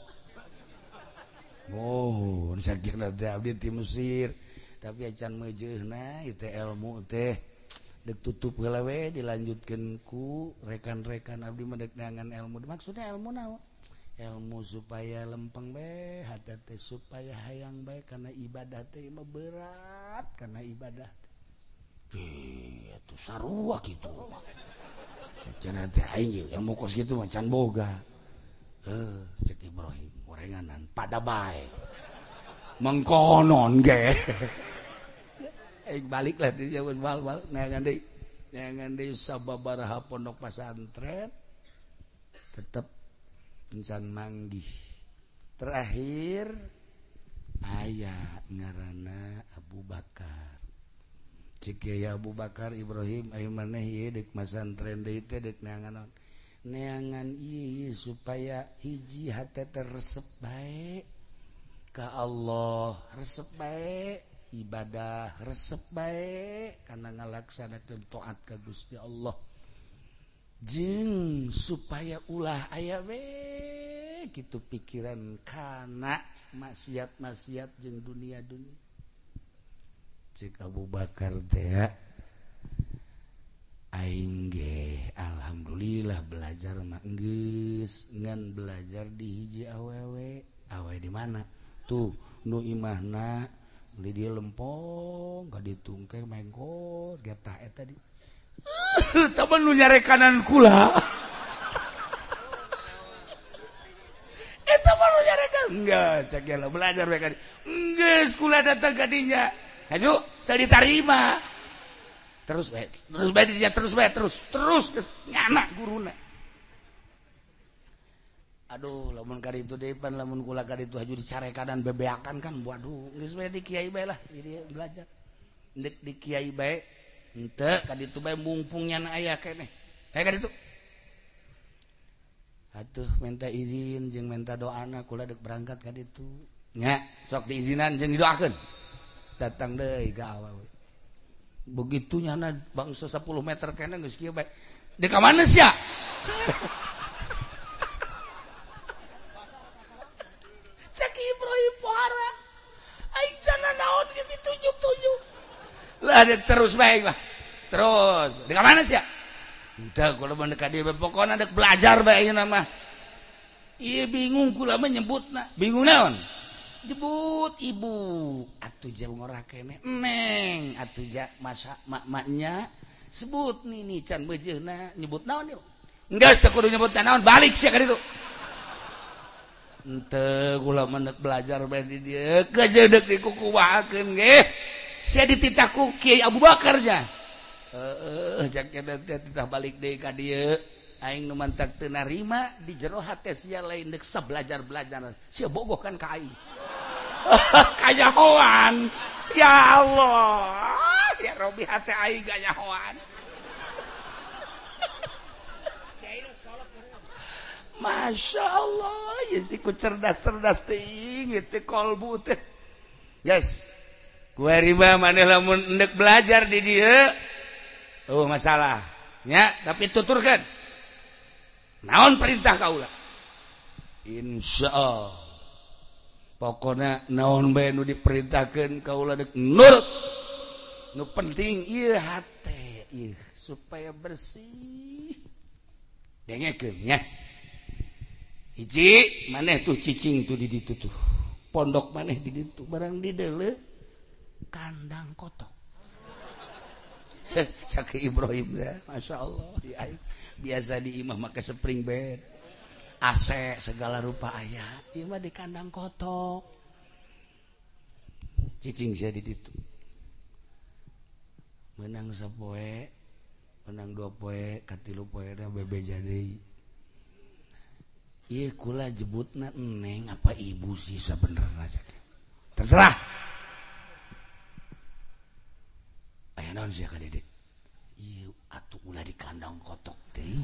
Oh, sakira teh abdi ti Mesir. Tapi acan meujeuna ieu teh ilmu teh. Dek tutup heula we dilanjutkeun ku rekan-rekan abdi mah dek neangan ilmu. Maksudnya ilmu naon? Ilmu supaya lempeng bae, hate teh supaya hayang bae kana ibadah teh mah berat kana ibadah teh. Atuh sarua kitu. Sacenah teh aing ilmu kos kitu mah can boga. Heuh, cek Ibrahim gorenganan pada bae. Mengkonon ge. Aing balik lah di jaman mal-mal neangan deui neangan deui sababaraha pondok pesantren tetep encan manggih. Terakhir aya ngaranna Abu Bakar. Cik ya Abu Bakar Ibrahim aya maneh ieu deuk pesantren deui teh deuk neangan neangan ieu supaya hiji hate teh resep bae ka Allah, resep bae ibadah, resep baik karena ngalaksanakeun taat ka Gusti Allah jeung supaya ulah aya we kitu pikiran kana maksiat-maksiat jeung dunia-dunia. Cik Abu Bakar teh aing ge alhamdulillah belajar mah geus ngan belajar di hiji awewe. Awewe di mana? Tuh nu imahna di dia lempong ka ditungkeng mengkor getah eta di taman nu nyare kanan kula eta mah nu nyare kanan enggak sagala belajar bae ka geus kula datang ka dinya aju teu ditarima terus bae terus bae di dia terus bae terus terus nyana guruna. Aduh, lamun ka ditu deui pan lamun kula ka ditu haju dicarekan bebeakan kan, waduh, geus bae di kiai bae lah, jadi belajar. Ndek di kiai bae, henteu ka ditu bae mumpung nyana aya keneh. Aya ka ditu. Atuh minta izin jeung minta doana kula deuk berangkat ka ditu. Nya, sok diizinan jeung didoakeun. Datang deui ka awewe. Begitu nyana bangsa sepuluh meter keneh geus kieu bae. Deuk ka mana sia? Cek Ibrahim pohara aing cenah naon geus ditunjuk-tunjuk lah terus baik lah terus di mana sih ya entah kalau mah dekat dia pokoknya dek belajar bae ayeuna mah ieu bingung kula mah nyebutna bingung naon nyebut ibu atuh jeung ora keneh neng atuh ja masa mak-maknya sebut nih nih can bejeuna nyebut naon ieu enggeus teu kudu nyebut naon balik sia ka ditu. Ente kula menek belajar bae di dieu kejedeg dikukuwakeun ge sia dititaku Kiai Abu Bakar nya heeh jak eta titah balik deui ka dieu aing nu mantak teu narima di jero hate sia lain deuk sabelajar-belajar sia bogoh kan ka aing kanyahoan ya Allah ya Robi hati aing kanyahoan Masya Allah ya sih ku cerdas-cerdas ting itu kolbu teh yes gua riba maneh lamun endek belajar di dia oh masalah nya tapi tuturkan naon perintah kaula insyaallah pokona naon bae nu diperintahkeun kaula dek nurut nu penting ieu hate ieu supaya bersih dengekeun nya hiji maneh tuh cicing tuh di ditu tuh pondok maneh di ditu barang di deuleu kandang kotok Saki Ibrahim ya Masya Allah ya, biasa di imah make spring bed A C segala rupa ayah imah di kandang kotok cicing sia di ditu menang sapoe menang dua poe katilu poe da bebe jadi iya kula jebutna neng apa ibu sih sebenernya terserah aya naon sih ka Dede iya atuh ulah di kandang kotok teh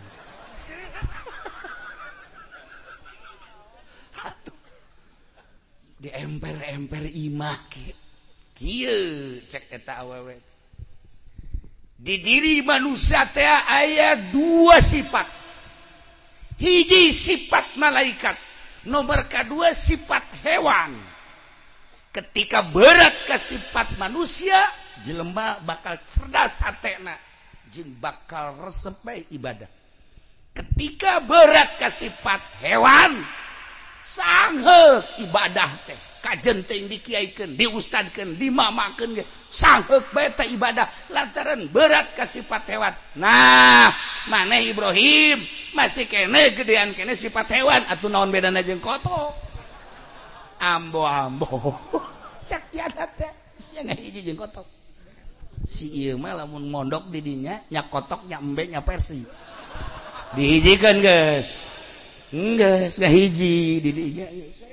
atuh di emper-emper imah ke kieu cek eta awewe di diri manusia teh aya dua sifat hiji sifat malaikat nomor kedua sifat hewan ketika berat ke sifat manusia jelema bakal cerdas hatena jeung bakal resep bae ibadah ketika berat ke sifat hewan sangheuk ibadah teh kajen teh dikiaikeun diustadkeun dimamakeun ge sangheuk bae teh ibadah lantaran berat ke sifat hewan nah maneh Ibrahim masih kene gedean kene sifat hewan atuh naon bedana jeung kotok ambo-ambo sakiana teh sia ngahiji jeung kotok si ieu mah lamun mondok di dinya nya kotok nya embe nya versi dihijikeun geus geus ngahiji di dinya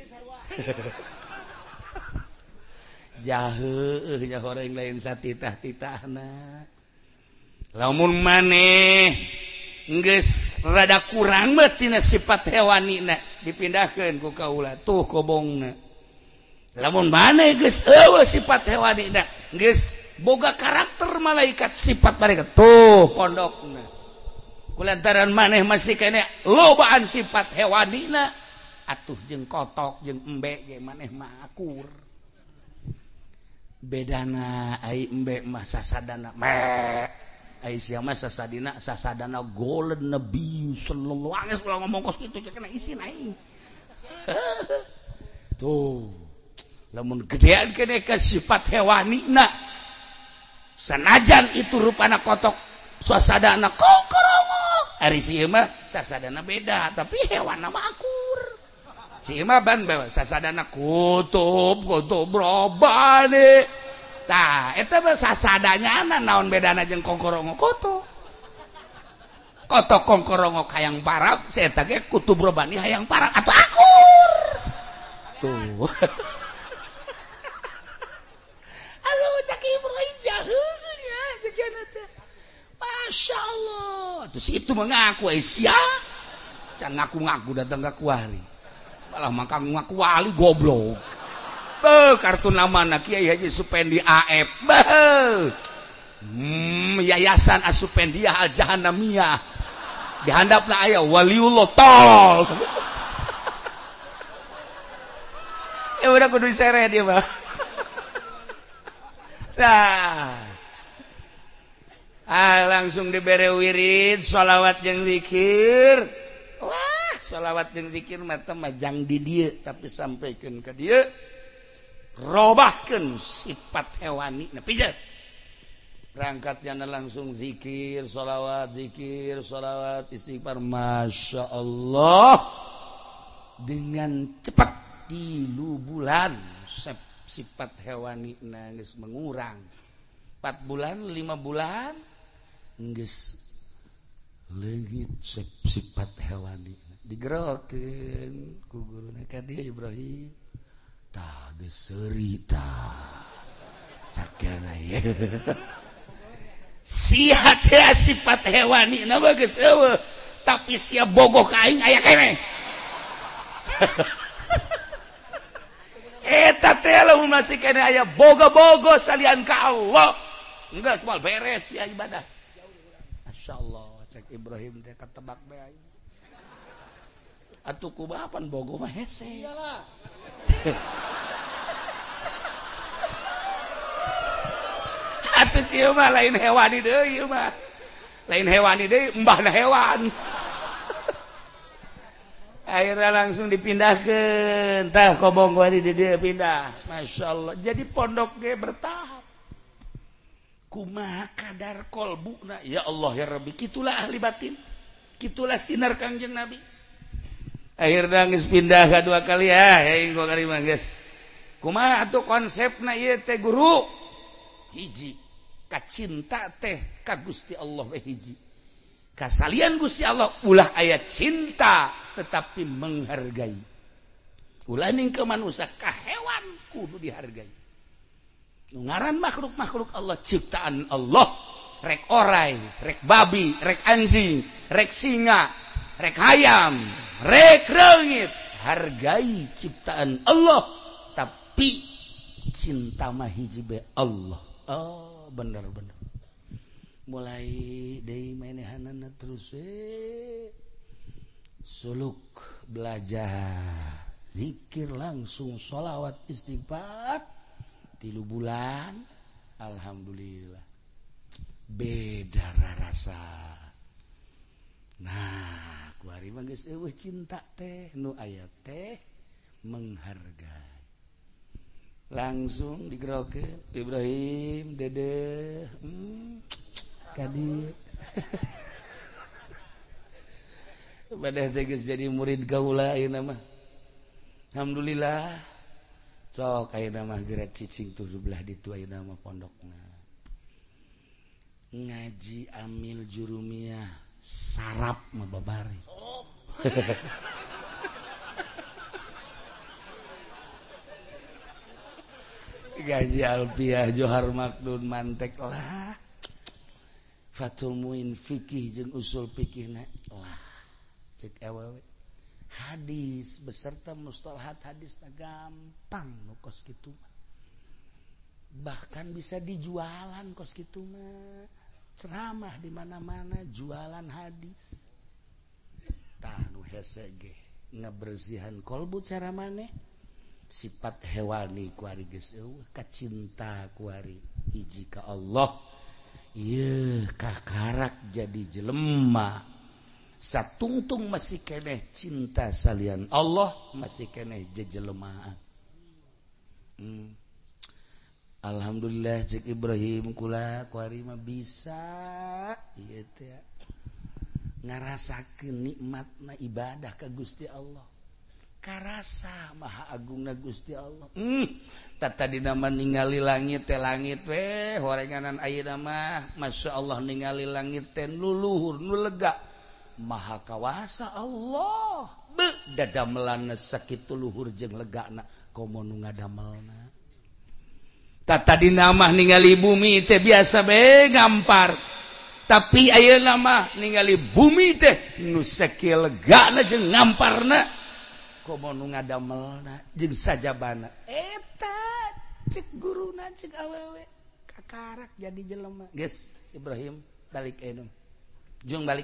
jaheuh nya horeng lain satitah-titahna lamun maneh geus rada kurang mah tina sifat hewanina dipindahkeun ku kaula tuh kobongna lamun maneh geus eueuh sifat hewanina geus boga karakter malaikat sifat malaikat tuh pondokna kulantaran maneh masih kene lobaan sifat hewanina atuh jeung kotok jeung embe ge maneh mah akur bedana ai embe mah sasadana me Aisyah mah sasadina sasadana golden nabi sallallahu alaihi wasallam ngomong kos kitu cek na isin aing tuh lamun gedean kene ka sifat hewanina sanajan itu rupana kotok sasadana kokorongok ari si mah sasadana beda tapi hewanna mah akur si mah ban bae sasadana kutub kutub robane tah eta mah sasadanya naon bedana jeung kongkorongo kotok kotok kongkorongo hayang parab si eta ge kutub robani hayang parab atuh akur tuh alo cak Ibrahim jaheuh nya jeung teh Masya Allah terus itu mengaku Aisyah can ngaku-ngaku datang ka kuari malah maka ngaku wali goblok beuh kartu namana Kiai Haji Supendi A F beuh hmm, yayasan Asupendiah Al Jahannamiyah di handapna aya waliullah tol ya udah kudu disere dia mah nah ah langsung dibere wirid sholawat jeung zikir wah sholawat jeung zikir mah teh majang di dieu tapi sampaikeun ka dieu robahkeun sifat hewani nah pijet berangkatnya langsung zikir sholawat zikir sholawat istighfar Masya Allah dengan cepat tilu bulan sifat hewani geus mengurang empat bulan lima bulan geus leungit sifat hewani digerokeun ku guruna ka dieu Ibrahim tah geus seuri tah cakana ye sia teh sifat hewani na geus eueuh tapi sia bogoh ka aing aya keneh eta teh lamun masih keneh aya boga-bogo salian ka Allah enggeus moal beres ya ibadah masyaallah cek Ibrahim teh katebak bae aing atuh kumaha bogo mah hese iyalah atuh sieu mah lain hewani deui ieu mah lain hewani deui embahna hewan akhirnya langsung dipindahkan tah kobong wari di dia pindah masyaallah jadi pondok ge bertahap kumaha kadar kolbuna ya Allah ya Rabbi kitulah ahli batin kitulah sinar Kangjeng Nabi akhirnya geus pindah kadua kali ya aing gua kali mah geus kumaha atuh konsepna ieu teh guru hiji kacinta teh ka Gusti Allah we hiji kasalian Gusti Allah ulah aya cinta tetapi menghargai ulah ningkeun manusia ka hewan kudu dihargai nu ngaran makhluk-makhluk Allah ciptaan Allah rek orai rek babi rek anjing rek singa rek hayam rek reungit hargai ciptaan Allah tapi cinta mah hiji be Allah oh bener-bener mulai dari manehanana terus we suluk belajar zikir langsung sholawat istighfar tilu bulan alhamdulillah beda rasa nah kuari mah geus eueuh cinta teh nu aya teh menghargai langsung digerokeun Ibrahim dede hmm. Kadi badah teh geus jadi murid gaula ayeuna mah alhamdulillah sok ayeuna mah geura cicing tujuh belas ditu ayeuna mah pondokna ngaji amil jurumiyah sarap mah babari ngaji alfiah johar makdun mantek lah Fathul Muin fikih jeung usul fikihna lah cek awewe hadis beserta mustalahat hadisna gampang nu kos kitu bahkan bisa dijualan kos kitu mah ceramah di mana-mana jualan hadis tah nu hese ge ngabersihan kolbu cara maneh sifat hewani kuari geus eueuh kacinta kuari hiji ka Allah ieu kakarak jadi jelema satungtung masih keneh cinta salian Allah masih keneh jejelema hmm. Alhamdulillah cek Ibrahim kula kuari mah bisa ieu teh ngarasakeun nikmatna ibadah ka Gusti Allah karasa maha agungna Gusti Allah hmm. tata dina mah ningali langit teh langit we horenganan ayeuna mah masyaallah ningali langit teh nu luhur nu lega maha kawasa Allah be dadamelanna sakitu luhur jeung legana komo nu ngadamelna tata dina mah ningali bumi teh biasa be gampar tapi ayeuna mah ningali bumi teh nu sakieu legana jeung ngamparna komo nu ngadamelna jeung sajabana eta cek guruna cek awewe kakarak jadi jelema geus Ibrahim balik enu jeung balik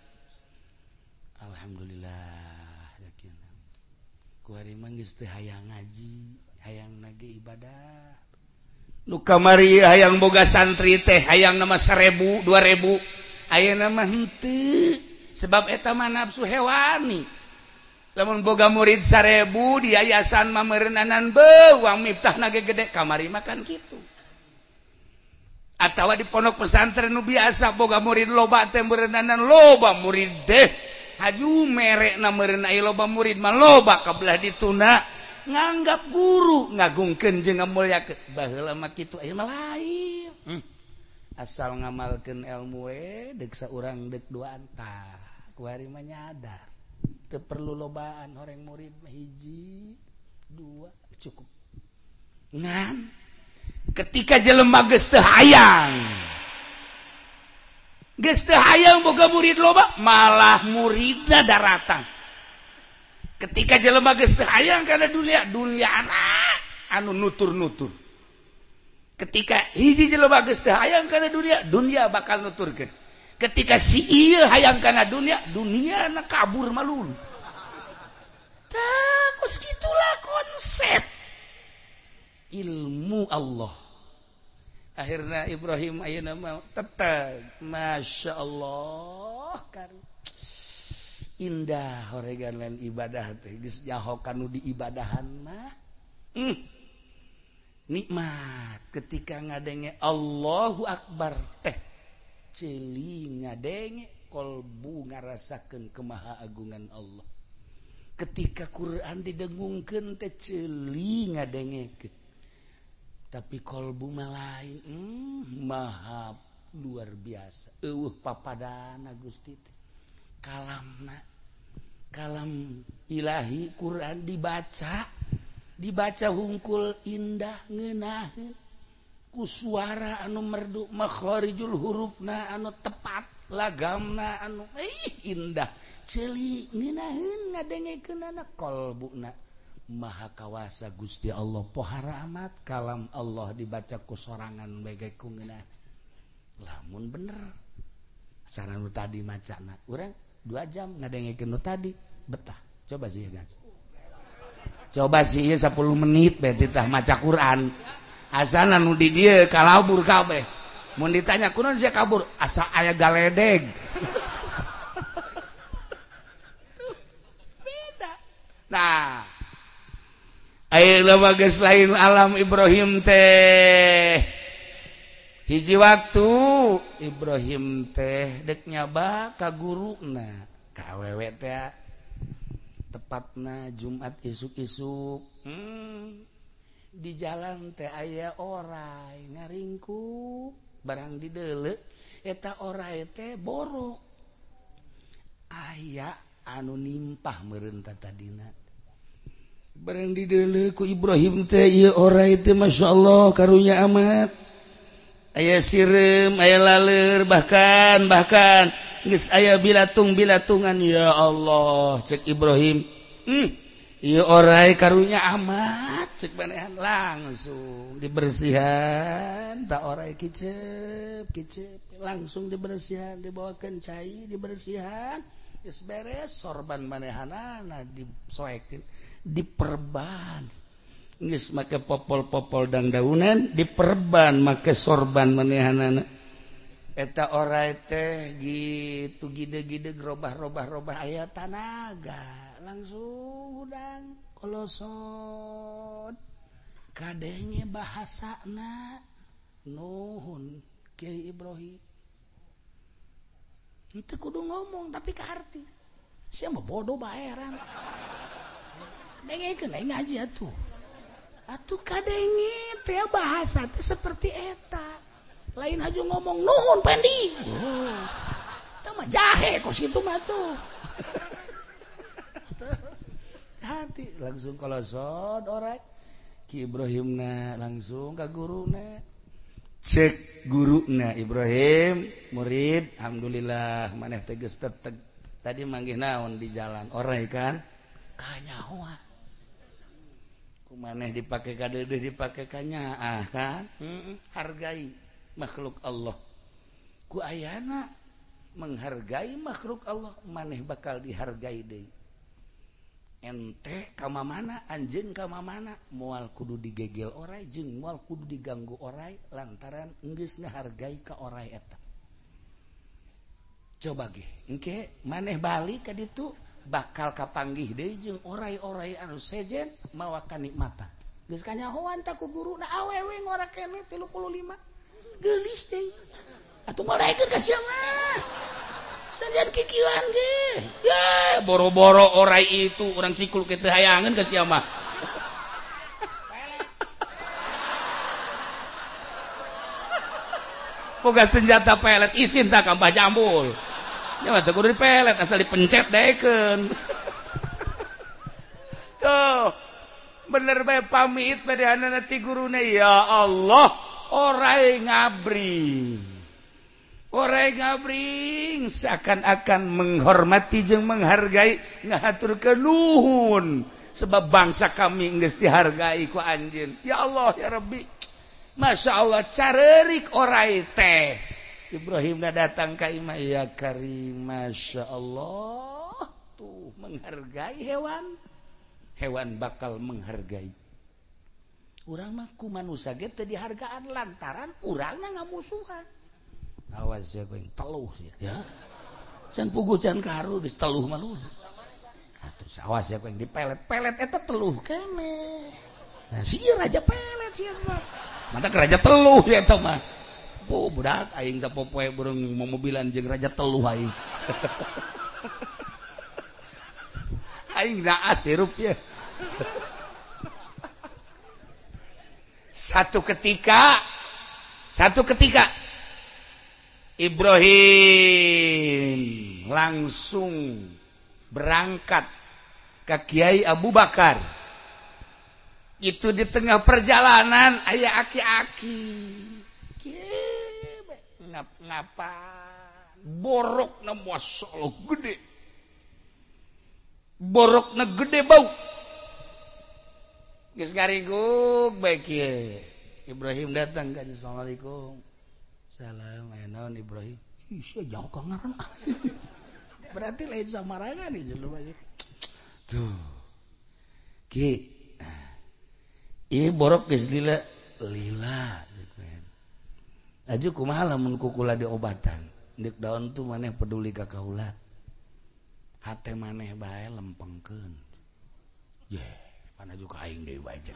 alhamdulillah yakin kuari mah geus teh hayang ngaji hayang nage ibadah nu kamari hayang boga santri teh hayang nama seribu dua ribu ayeuna mah henteu sebab eta mah nafsu hewani lamun boga murid seribu di yayasan mah meureunnanan beuh uang miftahna ge gede kamari mah kan kitu atawa di pondok pesantren nu biasa boga murid loba teh meureunnanan loba murid deh haju merekna meureun aya loba murid mah loba kabelah dituna nganggap guru ngagungkeun jeung ngamulyakeun baheula mah kitu aya mah lain hmm. asal ngamalkeun ilmu we deuk saurang deuk duaan tah kuari mah nyadar teu perlu lobaan horeng murid mah hiji dua cukup ngan ketika jelema geus teu hayang geus teu hayang boga murid loba malah muridna daratan ketika jelema geus teu hayang kana dunia dunia anak anu nutur-nutur ketika hiji jelema geus teu hayang kana dunia dunia bakal nuturkeun ketika si ieu hayang kana dunia dunia na kabur malulu tah geus kitulah konsep ilmu Allah. Akhirna Ibrahim ayeuna mah tetep masya Allah kan indah horegan lain ibadah teh geus nyaho kanu diibadahan mah hmm. Nikmat ketika ngadenge Allahu Akbar teh ceuli ngadenge kolbu ngarasakeun kemahaagungan Allah ketika Quran didengungkeun teh ceuli ngadengekeun tapi kolbu mah lain hmm, maha luar biasa eueuh papadana Gusti teh kalamna kalam ilahi Quran dibaca dibaca hungkul indah ngeunaheun ku suara anu merdu makharijul hurufna anu tepat lagamna anu ih indah ceuli ngeunaheun ngadengekeunana kolbuna maha kawasa Gusti Allah pohara amat kalam Allah dibaca ku sorangan bege ku ngeunah lamun bener cara nu tadi macana urang dua jam ngadengekeun nu tadi betah coba sih guys coba sih ieu sepuluh menit bae titah maca Quran asana nu di dieu kalabur kabeh mun ditanya kunaon sia kabur asa aya galedeg beda nah ayeuna mah geus lain alam Ibrahim teh hiji waktu Ibrahim teh dek nyaba ka guruna ka awewe teh tepatna Jumat isuk-isuk hmm. Di jalan teh aya orai ngaringkuk barang dideuleu eta orai teh borok aya anu nimpah meureun tadina barang dideuleu ku Ibrahim teh ieu orai teh masyaallah karunya amat aya sireum aya laleur bahkan bahkan geus aya bilatung-bilatungan ya Allah cek Ibrahim hmm ieu orai karunya amat cek manehan langsung dibersihan tak orai kicep kicep langsung dibersihan dibawakeun cai dibersihan geus beres sorban manehanana disoekeun diperban geus make popol-popol dan daunan diperban make sorban manehanana eta orai teh gitu gide-gide robah-robah-robah aya tanaga langsung udang kolosot kadenge bahasana nuhun Kiai Ibrahim itu kudu ngomong tapi ke arti siapa bodoh baeran dengekeun aing ngaji atuh atuh kadenge teh bahasa teh seperti eta lain haju ngomong nuhun pendi oh tah mah jahe kos kitu mah tuh hati langsung kolosot orai Ki Ibrahimna langsung ka guruna cek guruna Ibrahim murid alhamdulillah maneh teh geus teteg tadi manggih naon di jalan orai kan kanyahoa ku maneh dipake ka deudeuh dipake ka nyaah kan heeh hargai makhluk Allah ku ayana menghargai makhluk Allah maneh bakal dihargai deui ente kama mana anjeun kama mana moal kudu digegel orai jeung moal kudu diganggu orai lantaran geus ngahargai ka orai eta coba ge engke maneh balik ka ditu bakal kapanggih deui jeung orai-orai anu sejen mawa kanikmatan geus kanyahoan ta ku guruna awewe ngora keneh tilu puluh lima geulis deui atuh malaekeun ka sia mah sanjan kikieuan ge ya boro-boro orai itu urang sikul kitu hayangeun ka sia mah boga senjata pelet isin tah ka Mbah Jambul nya mah teu kudu dipelet asal dipencet daekeun tuh bener bae pamit padahana ti guruna ya Allah orai ngabring orai ngabring seakan-akan menghormati jeung menghargai ngahaturkeun nuhun sebab bangsa kami geus dihargai ku anjeun ya Allah ya Rabbi Masya Allah careurik orai teh Ibrahim datang ka imah ya Karim Masya Allah tuh menghargai hewan hewan bakal menghargai urang mah ku manusia ge teu dihargaan lantaran urangna ngamusuhan awas ya kuing teluh ya can puguh can karu geus teluh mah luhur atuh awas ya kuing dipelet-pelet eta teluh keneh nah sieun raja pelet sieun mah mantap raja teluh ya eta mah po budak aing sapopoe burung mobilan jeung raja teluh aing aing naas hirup ya satu ketika satu ketika Ibrahim langsung berangkat ke Kiai Abu Bakar itu di tengah perjalanan aya aki-aki ngap ngapa borokna masyaallah gede borokna gede bau geus ngaringkuk bae kieu Ibrahim datang ka Assalamualaikum salam aya naon Ibrahim sia jauh ka ngaran berarti lain samarangan nih jelema tuh ki ieu borok geus lila lila aju kumaha lamun kukula diobatan deuk daon tuh maneh peduli ka kaula hate maneh bae lempengkeun ye pan aju ka aing deui bae cek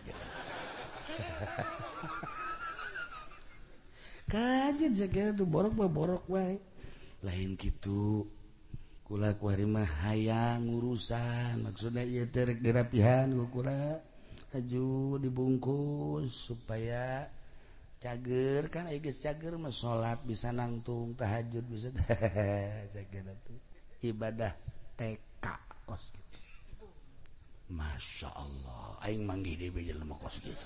kajen jaga tuh borok mah borok wae lain kitu kula kuari mah hayang urusan maksudna ieu teh rek dirapihan ku kula aju dibungkus supaya cager kan aya geus cager mah salat bisa nangtung tahajud bisa cager atuh ibadah T K kos gitu Masya Allah aing manggih deui bae jelema kos gitu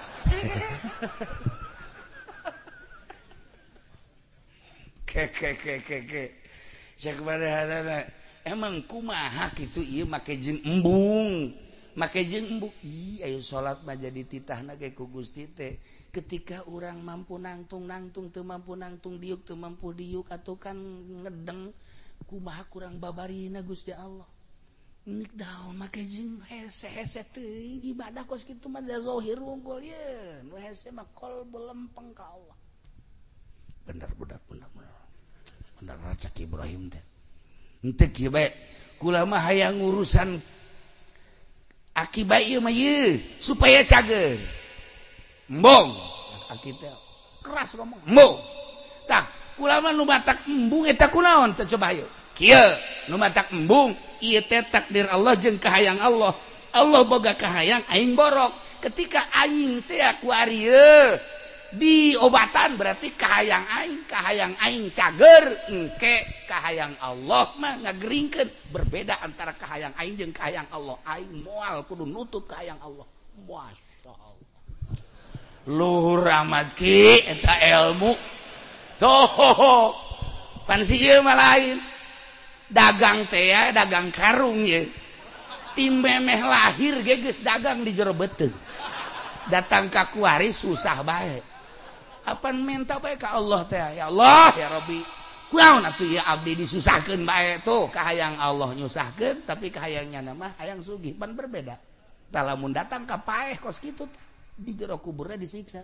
ke ke ke ke ke sakabaraha emang kumaha kitu ieu make jeung embung make jeung embung ih aya salat mah jadi titahna ge ku Gusti teh ketika orang mampu nangtung-nangtung teu mampu nangtung diuk teu mampu diuk atuh kan ngedeng kumaha kurang babarina Gusti Allah nik daon make jeung hese-hese teuing ibadah kos kitu mah zahir unggul ye nu hese mah qalbu lempeng ka Allah bener bener bener bener bener racak Ibrahim teh henteu kieu bae kula mah hayang urusan akibat ieu mah ieu supaya cager embung kita keras ngomong embung tah kula mah nu matak embung eta kunaon teh coba ayo kieu nu matak embung ieu teh takdir Allah jeung kahayang Allah Allah boga kahayang aing borok ketika aing teh ku ari ieu di obatan berarti kahayang aing kahayang aing cager engke kahayang Allah mah ngageringkeun berbeda antara kahayang aing jeung kahayang Allah aing moal kudu nutup kahayang Allah masyaallah luhur amat ki eta ilmu toh pan si ieu mah lain dagang teh ya dagang karung ye timbemeh lahir ge geus dagang di jero beuteung datang ka kuari susah bae apan minta bae ka Allah teh ya Allah ya Rabbi kunaon atuh ieu abdi disusahkeun bae tuh kahayang Allah nyusahkeun tapi kahayangnya mah hayang sugih pan berbeda tah lamun datang ka paeh kos kitu di jero kuburnya disiksa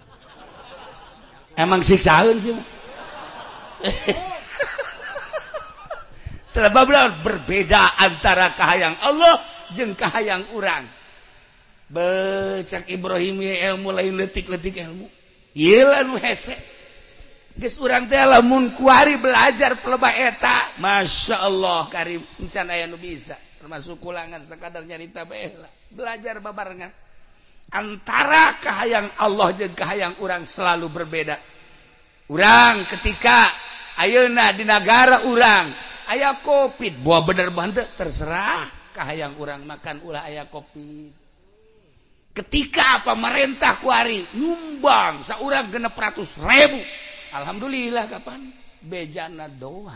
emang siksaeun sih sebab berbeda antara kahayang Allah jeung kahayang urang becak Ibrahim ilmu lain letik-letik ilmu ieu nu hese geus urang teh lamun kuari belajar pelebah eta Masya Allah Karim encan aya nu bisa termasuk kulangan sakadar nyarita bae lah belajar babarengan antara kahayang Allah jeung kahayang urang selalu berbeda. Urang ketika ayeuna di negara urang aya Covid, buah bener banget terserah kahayang urang makan ulah aya Covid. ketika pemerintah kuari nyumbang saurang genep ratus ribu alhamdulillah kapan bejana doang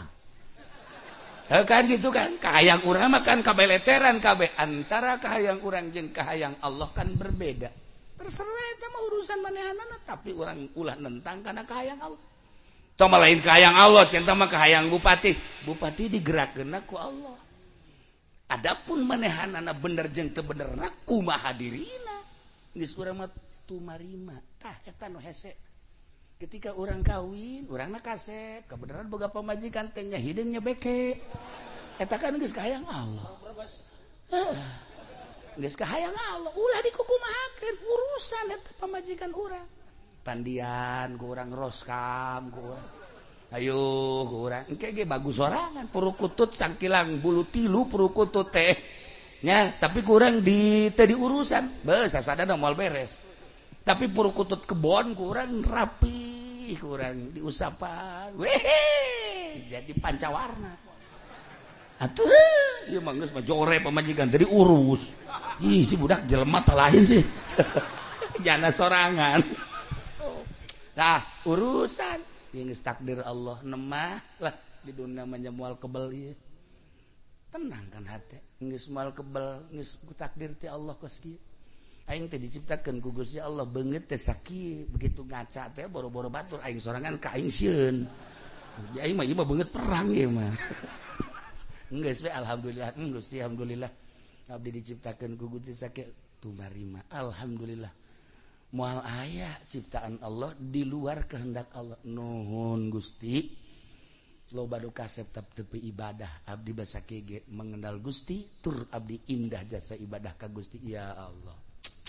eh, kan gitu kan kahayang urang mah kan kabeleteran kabeh antara kahayang urang jeung kahayang Allah kan berbeda terserah eta mah urusan manehanana tapi urang ulah nentang kana kahayang Allah tong lain kahayang Allah cinta mah kahayang bupati bupati digerakkeun ku Allah adapun manehanana bener jeung teu benerna kumaha dirina geus urang mah tumarima tah eta nu hese ketika urang kawin urangna kasep kebenaran boga pamajikan teh nya hideung nya beke eta kan geus kahayang Allah heeh geus kahayang Allah ulah dikukumahakeun urusan eta pamajikan urang pandian ku urang roskam ku urang ayo ku urang engke ge bagus sorangan purukutut sangkilang bulu tilu purukutut teh nya tapi kurang di tadi urusan beus sasadana moal beres tapi purukutut kebon kurang rapi kurang diusapan weh jadi pancawarna atuh ieu mah geus mah jore pamajikan tadi urus ih si budak jelema teh lain sih jana sorangan nah urusan yang geus takdir Allah nemah lah di dunia mah moal kebel ieu tenang kan hati geus moal kebel geus takdir ti Allah kos kieu aing teh diciptakeun ku Gusti Allah beungeut teh sakieu begitu ngaca teh boro-boro batur aing sorangan ka aing sieun aing mah ieu mah beungeut perang ieu mah geus we alhamdulillah Gusti alhamdulillah abdi diciptakeun ku Gusti sakieu tumarima alhamdulillah moal aya ciptaan Allah di luar kehendak Allah nuhun Gusti loba nu kasep tepi ibadah abdi basa kege mengenal Gusti tur abdi indah jasa ibadah ka Gusti ya Allah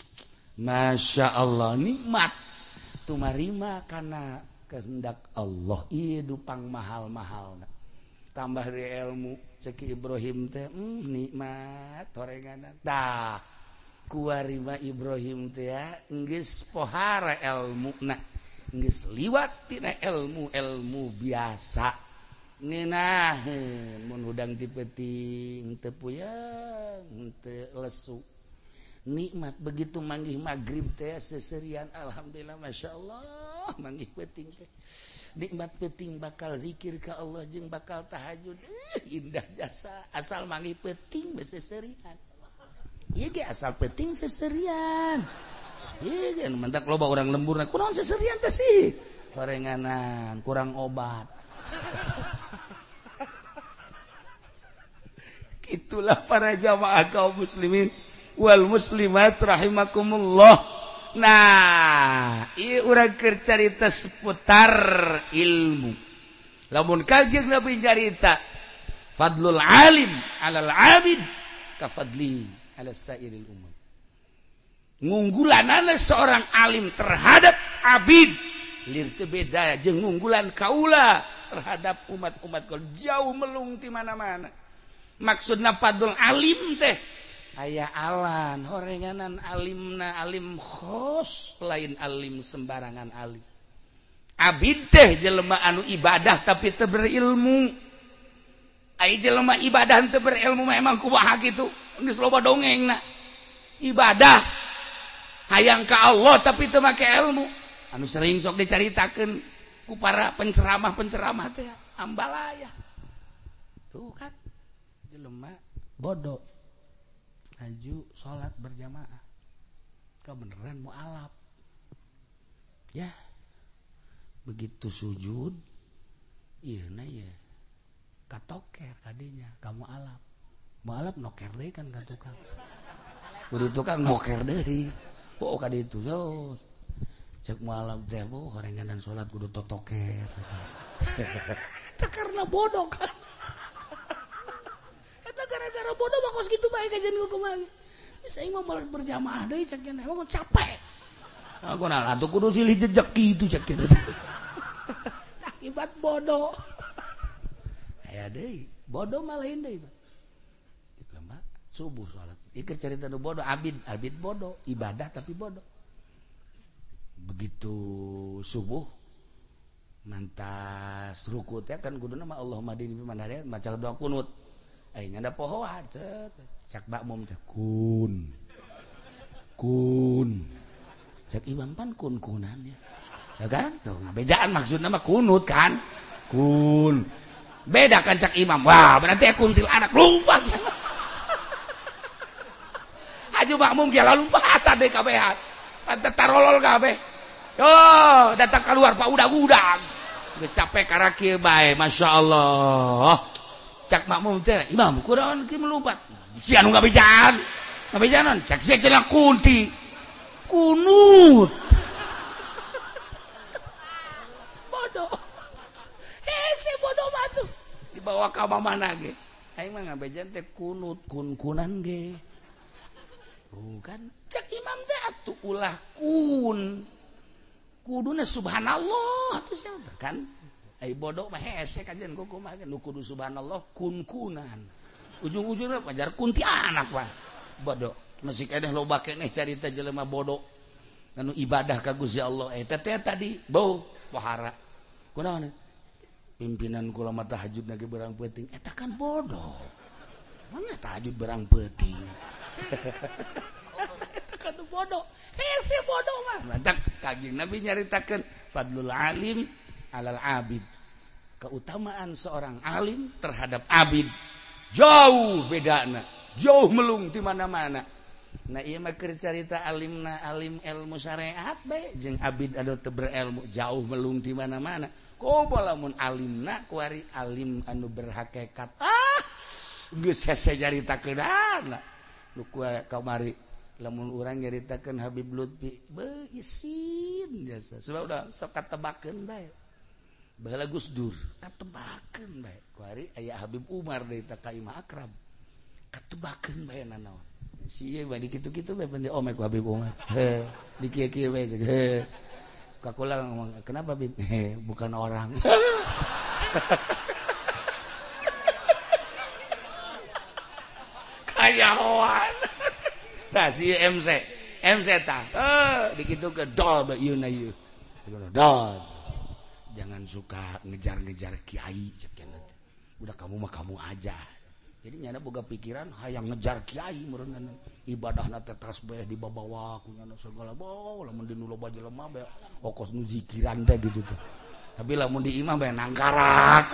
masya Allah nikmat tumarima kana kehendak Allah ieu dupang mahal-mahal tambah di ilmu cek Ibrahim teh mm, nikmat horenganan tah kuarima Ibrahim teh ya geus pohara ilmuna geus liwat tina ilmu ilmu biasa nina mun hudang dipeting teu puyeng teu lesu nikmat begitu manggih magrib teh seserian alhamdulillah masyaallah manggih peting teh nikmat peting bakal zikir ka Allah jeung bakal tahajud eh, indah jasa asal manggih peting seserian ieu ge asal peting seserian ieu ge mentak loba urang lemburna kunaon seserian teh sih horenganan kurang obat itulah para jamaah kaum muslimin wal muslimat rahimakumullah. Nah ieu urang keur carita seputar ilmu lamun kanjeng Nabi carita fadlul alim alal abid ka fadli ala sairil umam ngunggulanana seorang alim terhadap abid lir teu beda jeung ngunggulan kaula terhadap umat-umat kau jauh melung di mana-mana maksudna fadlul alim teh aya alan horenganan alimna alim khos lain alim sembarangan alim abid teh jelema anu ibadah tapi teu berilmu ai jelema ibadah teu berilmu memang kumaha kitu geus loba dongengna ibadah hayang ka Allah tapi teu make ilmu anu sering sok dicaritakeun ku para penceramah-penceramah teh ambalaya tuh kan jelema bodoh haju salat berjamaah kebenaran mualaf ya begitu sujud ieu na ya katoker kadinya kamu alaf mualaf noker deui kan ka tukang kudu tukang noker deui oh ka ditu sos cek mualaf teh bu horenganan salat kudu totoker teh karena bodoh kan gara-gara bodoh bakos gitu bae kajian hukum lagi. Saya mau malah berjamaah deui cek nya emang capek. Aku nah atuh kudu silih jejak kitu cek kitu. Akibat bodoh. Aya deui, bodoh mah lain deui. Itu mah subuh salat. Ieu cerita nu bodoh abid, abid bodoh, ibadah tapi bodoh. Begitu subuh mantas ruku teh kan kuduna mah Allahumma dini fi man hadayt maca doa kunut. Aing ada pohoan teh cak makmum teh kun kun cek imam pan kun kunan ya ya kan tuh ngabejaan maksudnya mah kunut kan kun beda kan cek imam wah berarti kuntil anak lupa aju makmum kia lalu patah deh kabehan patah tarolol kabeh yo datang keluar pak udah-udah geus capek karaki bae masyaallah cak makmum teh imam kunaon kieu melumpat sia nu ngabejaan ngabejaan cak sia cenah kunti kunut bodoh hese bodoh mah tuh dibawa ka mana ge aing mah ngabejaan teh kunut kun-kunan ge bukan cak imam teh atuh ulah kun kuduna subhanallah atuh sia kan ai bodoh mah hese kajian kuku mah nu kudu subhanallah kun-kunan ujung-ujungna pajar kunti anak mah bodoh masih keneh loba keneh carita jelema bodoh anu ibadah ka Gusti Allah eta teh tadi bau pohara kunaon pimpinan kula mah tahajud ge berang peuting eta kan bodoh mana tahajud berang peuting eta kan bodoh hese bodoh mah mantak kaging Nabi nyaritakeun fadlul alim alal abid keutamaan seorang alim terhadap abid jauh bedana jauh melung di mana-mana nah ieu mah keur carita alimna alim ilmu syariat bae jeung abid anu teu berilmu jauh melung di mana-mana komo lamun alimna kuari alim anu berhakikat ah geus hese nyaritakeunana nu kamari lamun urang nyaritakeun Habib Lutfi beuh isin jasa sebab udah sok katebakeun bae baheula Gus Dur katebakeun bae kuari aya Habib Umar deui ta ka Imam Akram katebakeun bae nanaon si ieu bae dikitu-kitu bae pende omek Habib Umar he dikieu-kieu bae he kakula ngomong kenapa Habib he bukan orang kayawan tah si M C M C tah eh dikitu ke dol ieu na ieu dol jangan suka ngejar-ngejar kiai udah kamu mah kamu aja jadi nyana boga pikiran hayang ngejar kiai meureun ibadahna teh tasbih dibabawa ku nyana segala bae lamun di nu loba jelema bae okos nu zikiran teh gitu tuh tapi lamun di imam bae nangkarak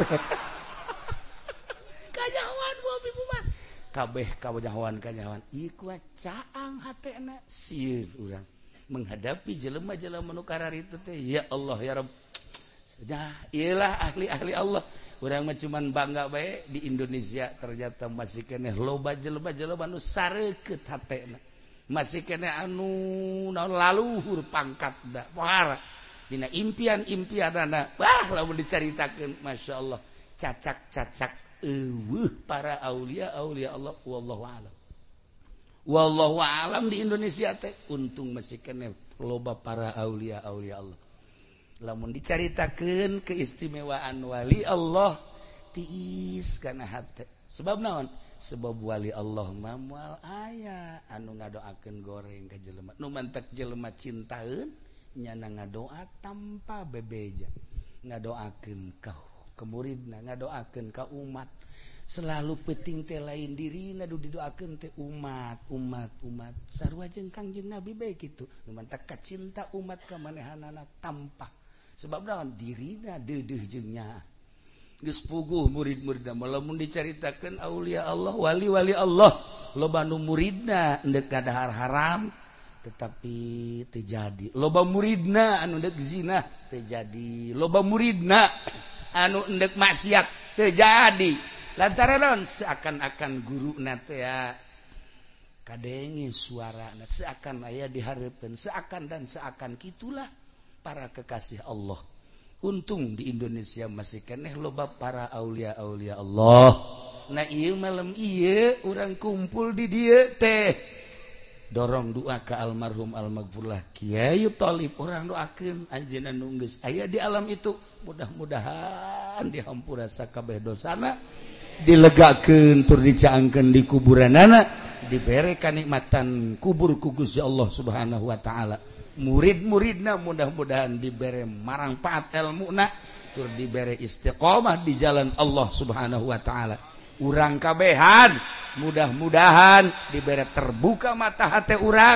kajawan bu Habib Umar kabeh kajawan kajawan ieu caang hatena sieun urang menghadapi jelema-jelema nu kararitu teh ya Allah ya Rabb dah iyalah ahli-ahli Allah urang mah cuman bangga bae di Indonesia ternyata masih keneh loba jelema-jelema nu sareukeut hatena masih keneh anu naon laluhur pangkatna pohara dina impian-impianana wah lamun dicaritakeun masyaallah cacak-cacak eueuh para aulia-aulia Allah wallahu a'lam wallahu a'lam di Indonesia teh untung masih keneh loba para aulia-aulia Allah lamun dicaritakeun keistimewaan wali Allah tiis kana hate sebab naon sebab wali Allah mah moal aya anu ngadoakeun goreng ka jelema nu mantek jelema cintaeun nyana ngadoa tanpa bebeja ngadoakeun ka ka muridna ngadoakeun ka umat selalu penting teh lain dirina du didoakeun teh umat umat umat sarua jeung Kangjeng Nabi bae kitu nu mantek kacinta umat ka manehanana tanpa sebab naon dirina deudeuh jeung nya geus puguh murid-muridna lamun dicaritakeun aulia Allah wali-wali Allah loba nu muridna endek kadahar haram tetapi teu jadi loba muridna anu endek zina teu jadi loba muridna anu endek maksiat teu jadi lantaran naon seakan-akan guruna teh ya kadenge suarana seakan aya dihareupeun seakan dan seakan kitulah para kekasih Allah. Untung di Indonesia masih keneh loba para aulia-aulia Allah. Nah ieu malam ieu urang kumpul di dieu teh. Dorong doa ka almarhum almaghfurlah Kiai Thalib urang doakeun anjeunna nu geus aya di alam itu mudah-mudahan dihampura sakabeh dosana dilegakeun tur dicaangkeun di kuburanana dibere kanikmatan kubur ku Gusti Allah Subhanahu wa taala. Murid-muridna mudah-mudahan dibere marang paat ilmuna tur dibere istiqomah di jalan Allah Subhanahu wa taala. Urang kabehan mudah-mudahan dibere terbuka mata hati urang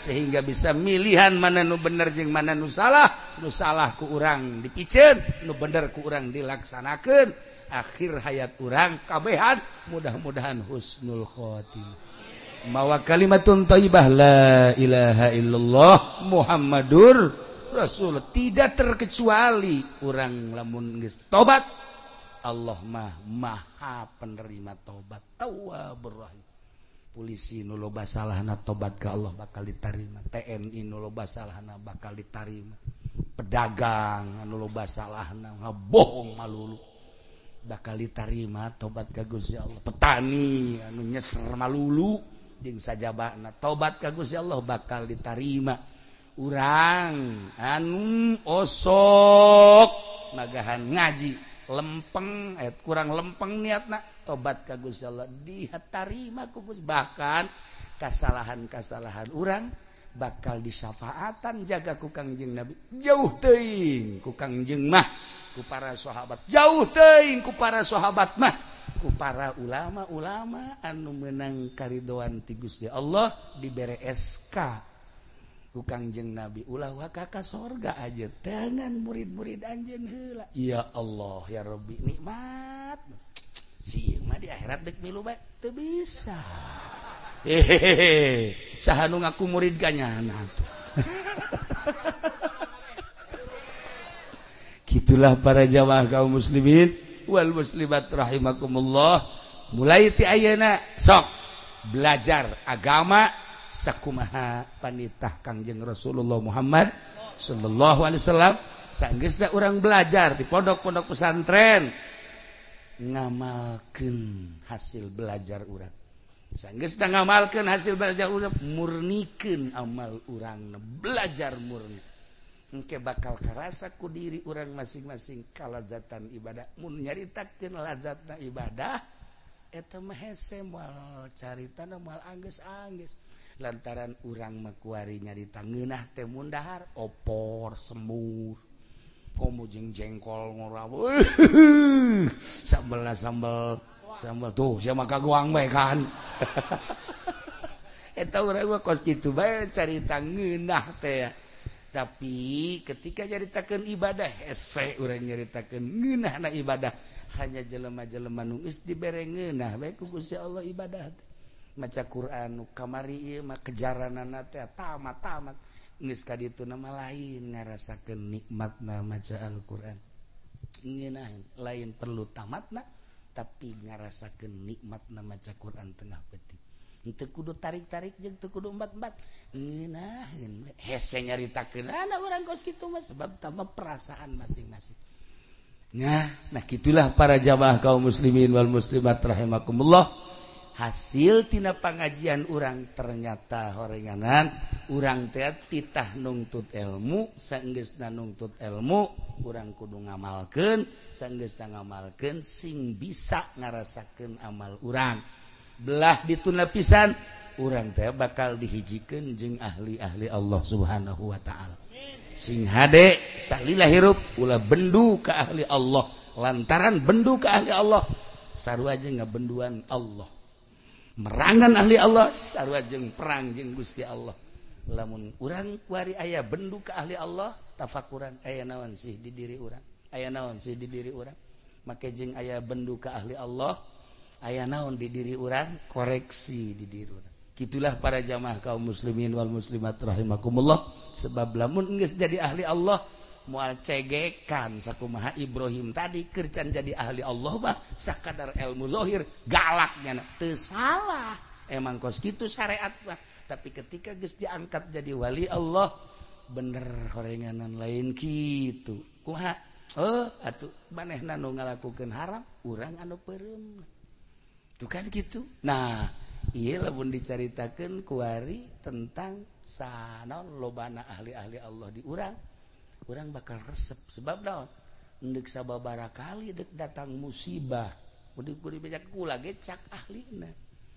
sehingga bisa milihan mana nu bener jeung mana nu salah. Nu salah ku urang dipicen, nu bener ku urang dilaksanakeun. Akhir hayat urang kabehan mudah-mudahan husnul khotimah. Mawa kalimatun thayyibah la ilaha illallah Muhammadur Rasul. Tidak terkecuali urang lamun geus tobat, Allah mah maha penerima tobat, tawwabur rahim. Polisi nu loba salahna tobat ka Allah bakal ditarima. T N I nu loba salahna bakal ditarima. Pedagang anu loba salahna ngabohong malulu bakal ditarima tobat ka Gusti Allah. Petani anu nyeser malulu jeung sajabana tobat ka Gusti Allah bakal ditarima. Urang anu osok nagahan ngaji lempeng ayat kurang lempeng niatna tobat ka Gusti Allah ditarima ku Gusti. Bahkan kasalahan-kasalahan urang bakal disyafaatan jaga ku Kangjeng Nabi jauh teuing ku Kangjeng mah ku para sahabat jauh teuing ku para sahabat mah ku para ulama-ulama anu meunang karidoan ti Gusti Allah dibere S K ku Kangjeng Nabi ulah waka ka sorga aja tangan murid-murid anjeun heula. Ya Allah ya Rabbi nikmat si mah di akhirat dek milu bae teu bisa. Hehehe saha nu ngaku murid kanyana tuh. Gitulah para jamaah kaum muslimin wal muslimat rahimakumullah. Mulai ti ayeuna sok belajar agama sakumaha panitah Kangjeng Rasulullah Muhammad sallallahu alaihi wasallam. Saenggeusna urang belajar di pondok-pondok pesantren ngamalkeun hasil belajar urang. Saenggeusna ngamalkeun hasil belajar urang murnikeun amal urang belajar murni. Engke bakal karasa ku diri urang masing-masing kalazatan ibadah. Mun nyaritakeun lazatna ibadah eta mah hese moal caritana moal anggeus-anggeus. Lantaran urang mah kuari nyarita ngeunah teh mun dahar opor semur komo jeung jengkol ngoraw sambel sambel sambel tuh sia mah kaguang bae kan. Eta urang mah kos kitu bae carita ngeunah teh. Tapi ketika nyaritakeun ibadah hese urang nyaritakeun ngeunahna ibadah hanya jelema-jelema nu geus dibere ngeunah bae ku Gusti Allah ibadah teh. Maca Quran kamari ieu mah kejaranana teh tamat-tamat geus ka ditu nama lain ngarasakeun nikmatna maca Al-Qur'an. Ngeunaheun lain perlu tamatna tapi ngarasakeun nikmatna maca Quran tengah peuting. Henteu kudu tarik-tarik jeung teu kudu embat-embat. Ngeunaheun hese nyaritakeun ana urang kos kitu mah sebab tambah perasaan masing-masing. Nah, nah gitulah para jamaah kaum muslimin wal muslimat rahimakumullah. Hasil tina pangajian urang ternyata horenganan urang teh titah nungtut ilmu. Saenggeusna nungtut ilmu urang kudu ngamalkeun. Saenggeusna ngamalkeun sing bisa ngarasakeun amal urang. Belah dituna pisan urang teh bakal dihijikeun jeung ahli-ahli Allah Subhanahu wa taala. Sing hade salila hirup ulah bendu ka ahli Allah. Lantaran bendu ka ahli Allah sarua jeung ngabenduan Allah. Merangan ahli Allah sarua jeung perang jeung Gusti Allah. Lamun urang kuari aya bendu ka ahli Allah tafakuran aya naon sih di diri urang? Aya naon sih di diri urang? Make jeung aya bendu ka ahli Allah aya naon di diri urang? Koreksi di diri urang. Gitulah para jamaah kaum muslimin wal muslimat rahimakumullah. Sebab lamun geus jadi ahli Allah moal cegekan sakumaha Ibrahim tadi kercan jadi ahli Allah mah sakadar ilmu zahir galaknya teu salah emang kos kitu syariat mah. Tapi ketika geus diangkat jadi wali Allah bener horenganan lain kitu kumaha oh atuh manehna nu ngalakukeun haram urang anu peureum tuh kan kitu. Nah ieu lamun dicaritakeun kuari tentang sanaon lobana ahli-ahli Allah di urang urang bakal resep sebab naon endek sababaraha kali dek datang musibah kudu kudu becak kula ge cak ahlina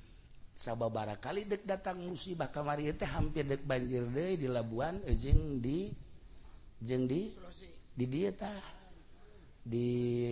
sababaraha kali dek datang musibah kamari teh hampir dek banjir deui di Labuan jeung di jeung di di dieu tah di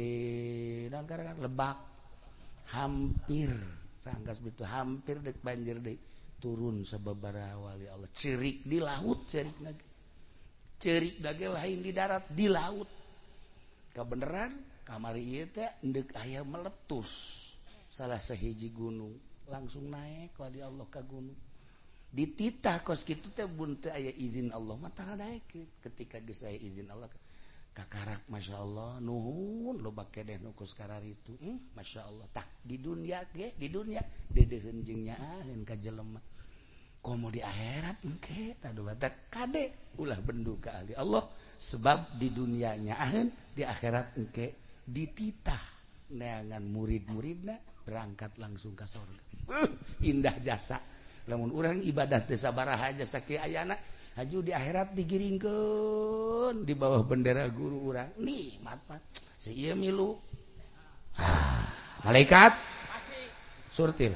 naon karang Lebak hampir ranggas bitu hampir dek banjir deui turun sababaraha wali Allah cerik di laut cerik lagi cerik lagi lain di darat di laut kebenaran kamari ieu teh endek aya meletus salah sahiji gunung langsung naik wali Allah ka gunung dititah kos kitu teh mun teu aya izin Allah mah tara daek ketika geus aya izin Allah kakarak masya Allah nuhun lo bake deh nukus karar itu hmm, masya Allah tah di dunia ge di dunia dedeheun jeung nyaaheun ka jelema komo di akhirat engke tah batak kade ulah bendu ka ahli Allah sebab di dunia nyaaheun di akhirat engke dititah neangan murid-muridna berangkat langsung ka surga uh, indah jasa lamun urang ibadah teu sabaraha jasa kieu ayana haju di akhirat digiringkeun di bawah bendera guru urang nikmat mah si ieu milu ah, malaikat pasti surtil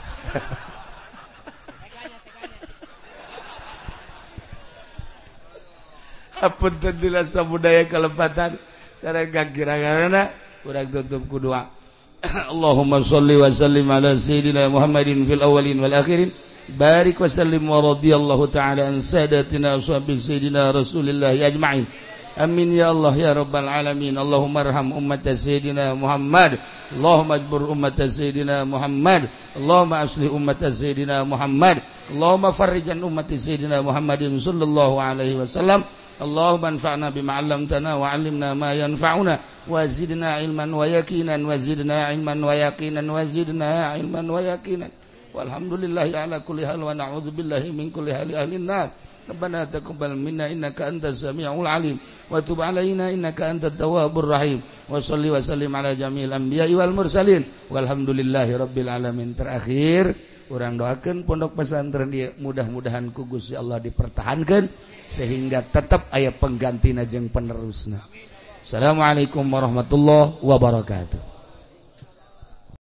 apunten dina sabudaya kalepatan sareng kira-kirana urang tutup ku doa Allahumma shalli wa sallim ala sayyidina Muhammadin fil awwalin wal akhirin barik wa sallim wa radiyallahu ta'ala an sadatina ashabi sayyidina Rasulillah ajma'in amin ya Allah ya rabbal alamin Allahumma arham ummat sayyidina Muhammad Allahumma ajbur ummat sayyidina Muhammad Allahumma aslih ummat sayyidina Muhammad Allahumma farrijan ummat sayyidina Muhammadin sallallahu alaihi wasallam Allahumma anfa'na bima 'allamtana wa 'allimna ma yanfa'una wa zidna ilman wa yaqinan wa zidna ilman wa yaqinan wa zidna ilman wa yaqinan walhamdulillahi ala kulli hal wa na'udzu billahi min kulli hali ahlin nar rabbana taqabbal minna innaka antas samiul alim wa tub alaina innaka antat tawwabur rahim wa shalli wa sallim ala jami'il anbiya'i wal mursalin walhamdulillahi rabbil alamin. Terakhir urang doakeun pondok pesantren ieu mudah-mudahan ku Gusti Allah dipertahankeun sehingga tetap aya penggantina jeung penerusna. Assalamualaikum warahmatullahi wabarakatuh.